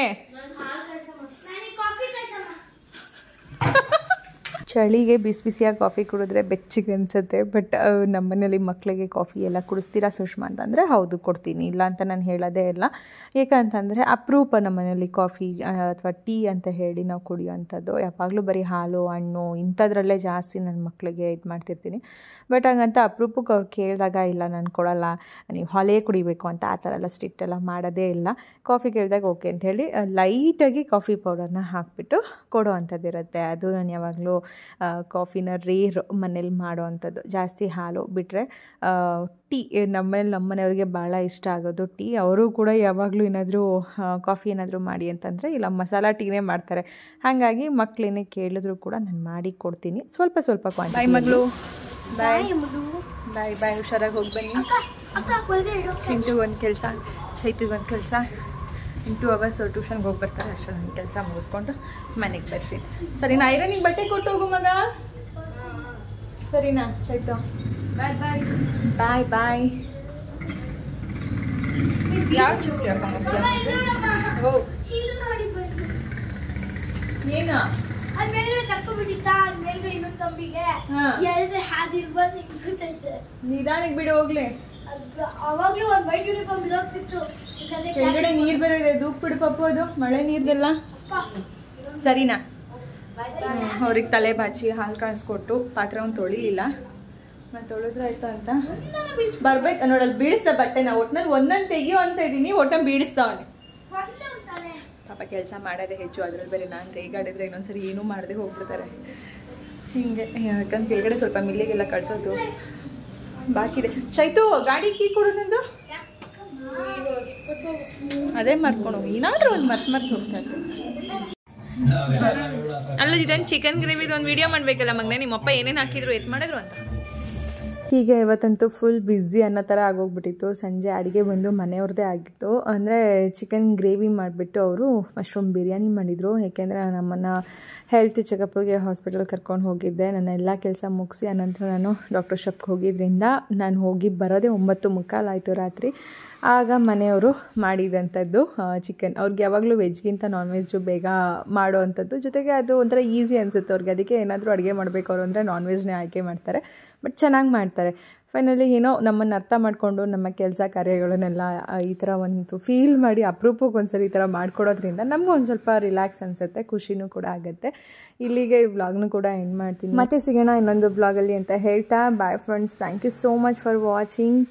ಚಳಿಗೆ ಬಿಸಿ ಬಿಸಿಯಾಗಿ ಕಾಫಿ ಕುಡಿದ್ರೆ ಬೆಚ್ಚಗೆ ಅನಿಸುತ್ತೆ. ಬಟ್ ನಮ್ಮನೇಲಿ ಮಕ್ಕಳಿಗೆ ಕಾಫಿ ಎಲ್ಲ ಕುಡಿಸ್ತೀರಾ ಸುಷ್ಮಾ ಅಂತಂದರೆ ಹೌದು ಕೊಡ್ತೀನಿ, ಇಲ್ಲ ಅಂತ ನಾನು ಹೇಳೋದೇ ಇಲ್ಲ. ಏಕಂತಂದರೆ ಅಪರೂಪ ನಮ್ಮನೇಲಿ ಕಾಫಿ ಅಥವಾ ಟೀ ಅಂತ ಹೇಳಿ ನಾವು ಕುಡಿಯೋವಂಥದ್ದು. ಯಾವಾಗಲೂ ಬರೀ ಹಾಲು ಹಣ್ಣು ಇಂಥದ್ರಲ್ಲೇ ಜಾಸ್ತಿ ನನ್ನ ಮಕ್ಕಳಿಗೆ ಇದು ಮಾಡ್ತಿರ್ತೀನಿ. ಬಟ್ ಹಂಗಂತ ಅಪರೂಪಕ್ಕೆ ಅವ್ರು ಕೇಳಿದಾಗ ಇಲ್ಲ ನಾನು ಕೊಡೋಲ್ಲ, ನೀವು ಹಾಲೇ ಕುಡಿಬೇಕು ಅಂತ ಆ ಥರ ಎಲ್ಲ ಸ್ಟ್ರಿಕ್ಟ್ ಎಲ್ಲ ಮಾಡೋದೇ ಇಲ್ಲ. ಕಾಫಿ ಕೇಳಿದಾಗ ಓಕೆ ಅಂಥೇಳಿ ಲೈಟಾಗಿ ಕಾಫಿ ಪೌಡರ್ನ ಹಾಕಿಬಿಟ್ಟು ಕೊಡೋ ಅಂಥದ್ದು ಇರುತ್ತೆ. ಅದು ನಾನು ಯಾವಾಗಲೂ ಕಾಫಿನ ರೇರ್ ಮನೇಲಿ ಮಾಡೋ ಅಂಥದ್ದು. ಜಾಸ್ತಿ ಹಾಲು ಬಿಟ್ಟರೆ ಟೀ ನಮ್ಮನೇಲಿ ನಮ್ಮನೆಯವ್ರಿಗೆ ಭಾಳ ಇಷ್ಟ ಆಗೋದು ಟೀ. ಅವರು ಕೂಡ ಯಾವಾಗಲೂ ಏನಾದರೂ ಕಾಫಿ ಏನಾದರೂ ಮಾಡಿ ಅಂತಂದರೆ ಇಲ್ಲ ಮಸಾಲ ಟೀನೇ ಮಾಡ್ತಾರೆ. ಹಾಗಾಗಿ ಮಕ್ಕಳೇನೇ ಕೇಳಿದ್ರು ಕೂಡ ನಾನು ಮಾಡಿ ಕೊಡ್ತೀನಿ, ಸ್ವಲ್ಪ ಸ್ವಲ್ಪ ಕ್ವಾಂಟಿಟಿ. ಬಾಯ್ ಮಗಳು, ಬಾಯ್ ಬಾಯ್ ಬಾಯ್ ಹುಷಾರಾಗಿ ಹೋಗಿ ಬನ್ನಿ. ಚಿಂಟುಗೆ ಒಂದು ಕೆಲಸ, ಚೈತುಗೆ ಒಂದು ಕೆಲಸ. ಇನ್ ಟು ಅವರ್ಸ್ ಟ್ಯೂಷನ್ಗೆ ಹೋಗಿ ಬರ್ತಾರೆ, ಅಷ್ಟೇ ನನ್ನ ಕೆಲಸ ಮುಗಿಸ್ಕೊಂಡು ಮನೆಗೆ ಬರ್ತೀನಿ. ಸರಿನಾ? ಐರನಿಗೆ ಬಟ್ಟೆ ಕೊಟ್ಟು ಹೋಗು ಮಗ, ಸರಿನಾ ಚೈತು? ಬಾಯ್ ಬಾಯ್ ಬಾಯ್ ಬಾಯ್. ಯಾವ ಚುಕ್ಕಿ ಹಾಕೊಂಡು ಓ ಏನ ನಿಧಾನಕ್ಕೆ ಬಿಡು ಹೋಗ್ಲಿ. ಅವಾಗ್ಲೂ ಒಂದು ವೈಟ್ ಯೂನಿಫಾರ್ಮ್ ಇದಾಗ್ತಿತ್ತು. ಕೆಳಗಡೆ ನೀರು ಬೇರೆ ಇದೆ, ದೂಕ್ ಬಿಡು ಪಪ್ಪು, ಅದು ಮಳೆ ನೀರ್ದೆಲ್ಲ. ಸರಿನಾ? ಅವ್ರಿಗೆ ತಲೆ ಬಾಚಿ ಹಾಲು ಕಾಯಿಸ್ಕೊಟ್ಟು ಪಾತ್ರೆ ಒಂದು ತೊಳಿಲಿಲ್ಲ, ನಾನು ತೊಳೆದ್ರೆ ಆಯ್ತಾ ಅಂತ ಬರ್ಬೇಕು ನೋಡಲ್ಲಿ. ಬೀಳಿಸ್ದ ಬಟ್ಟೆ ನಾವು ಒಟ್ನಲ್ಲಿ ಒಂದೊಂದು ತೆಗಿಯೋ ಅಂತ ಇದ್ದೀನಿ, ಒಟ್ಟಲ್ಲಿ ಬೀಳಿಸ್ತಾವನೆ. ಪಾಪ ಕೆಲಸ ಮಾಡೋದೇ ಹೆಚ್ಚು, ಅದ್ರಲ್ಲಿ ಬೇರೆ ನಾನು ರೇಗಾಡಿದ್ರೆ ಇನ್ನೊಂದ್ಸರಿ ಏನೂ ಮಾಡದೆ ಹೋಗ್ಬಿಡ್ತಾರೆ ಹಿಂಗೆ. ಯಾಕಂದ್ರೆ ಕೆಳಗಡೆ ಸ್ವಲ್ಪ ಮಿಲ್ಲಿಗೆಲ್ಲ ಕಳ್ಸೋದು ಬಾಕಿ ಇದೆ. ಚೈತು ಗಾಡಿ ಕೀ ಕೊಡು ನಂದು. ಅದೇ ಮರ್ಕೊಂಡು ಹೋಗಿ, ಏನಾದರೂ ಒಂದು ಮರ್ತು ಮರ್ತು ಹೋಗ್ತಾ ಇರ್ತೀನಿ. ಅಲ್ಲ ಇದೊಂದು ಚಿಕನ್ ಗ್ರೇವಿದು ಒಂದು ವಿಡಿಯೋ ಮಾಡಬೇಕಲ್ಲ ಮಗನೇ, ನಿಮ್ಮಪ್ಪ ಏನೇನು ಹಾಕಿದ್ರು ಎತ್ ಮಾಡಿದ್ರು ಅಂತ. ಹೀಗೆ ಇವತ್ತಂತೂ ಫುಲ್ ಬ್ಯುಸಿ ಅನ್ನೋ ಥರ ಆಗೋಗ್ಬಿಟ್ಟಿತ್ತು. ಸಂಜೆ ಅಡುಗೆ ಬಂದು ಮನೆಯವ್ರದ್ದೇ ಆಗಿತ್ತು. ಅಂದರೆ ಚಿಕನ್ ಗ್ರೇವಿ ಮಾಡಿಬಿಟ್ಟು ಅವರು ಮಶ್ರೂಮ್ ಬಿರಿಯಾನಿ ಮಾಡಿದರು. ಏಕೆಂದರೆ ನಮ್ಮನ್ನು ಹೆಲ್ತ್ ಚೆಕಪ್ಗೆ ಹಾಸ್ಪಿಟಲ್ ಕರ್ಕೊಂಡು ಹೋಗಿದ್ದೆ. ನನ್ನ ಎಲ್ಲ ಕೆಲಸ ಮುಗಿಸಿ ಅನಂತರ ನಾನು ಡಾಕ್ಟರ್ ಶಾಪ್ಗೆ ಹೋಗಿದ್ದರಿಂದ ನಾನು ಹೋಗಿ ಬರೋದೇ ಒಂಬತ್ತು ಮುಕ್ಕಾಲಾಯಿತು ರಾತ್ರಿ. ಆಗ ಮನೆಯವರು ಮಾಡಿದಂಥದ್ದು ಚಿಕನ್. ಅವ್ರಿಗೆ ಯಾವಾಗಲೂ ವೆಜ್ಗಿಂತ ನಾನ್ ವೆಜ್ಜು ಬೇಗ ಮಾಡೋ ಅಂಥದ್ದು. ಜೊತೆಗೆ ಅದು ಒಂಥರ ಈಸಿ ಅನಿಸುತ್ತೆ ಅವ್ರಿಗೆ. ಅದಕ್ಕೆ ಏನಾದರೂ ಅಡುಗೆ ಮಾಡಬೇಕು ಅವರು ಅಂದರೆ ನಾನ್ ವೆಜ್ನೇ ಆಯ್ಕೆ ಮಾಡ್ತಾರೆ. ಬಟ್ ಚೆನ್ನಾಗಿ ಮಾಡ್ತಾರೆ. ಫೈನಲಿ ಏನೋ ನಮ್ಮನ್ನು ಅರ್ಥ ಮಾಡಿಕೊಂಡು ನಮ್ಮ ಕೆಲಸ ಕಾರ್ಯಗಳನ್ನೆಲ್ಲ ಈ ಥರ ಒಂದು ಫೀಲ್ ಮಾಡಿ ಅಪರೂಪಕ್ಕೆ ಒಂದ್ಸರಿ ಈ ಥರ ಮಾಡಿಕೊಡೋದ್ರಿಂದ ನಮಗೂ ಒಂದು ಸ್ವಲ್ಪ ರಿಲ್ಯಾಕ್ಸ್ ಅನಿಸುತ್ತೆ, ಖುಷಿನೂ ಕೂಡ ಆಗುತ್ತೆ. ಇಲ್ಲಿಗೆ ಈ ವ್ಲಾಗ್ನು ಕೂಡ ಎಂಡ್ ಮಾಡ್ತೀನಿ. ಮತ್ತೆ ಸಿಗೋಣ ಇನ್ನೊಂದು ವ್ಲಾಗಲ್ಲಿ ಅಂತ ಹೇಳ್ತಾ bye friends. Thank you so much for watching.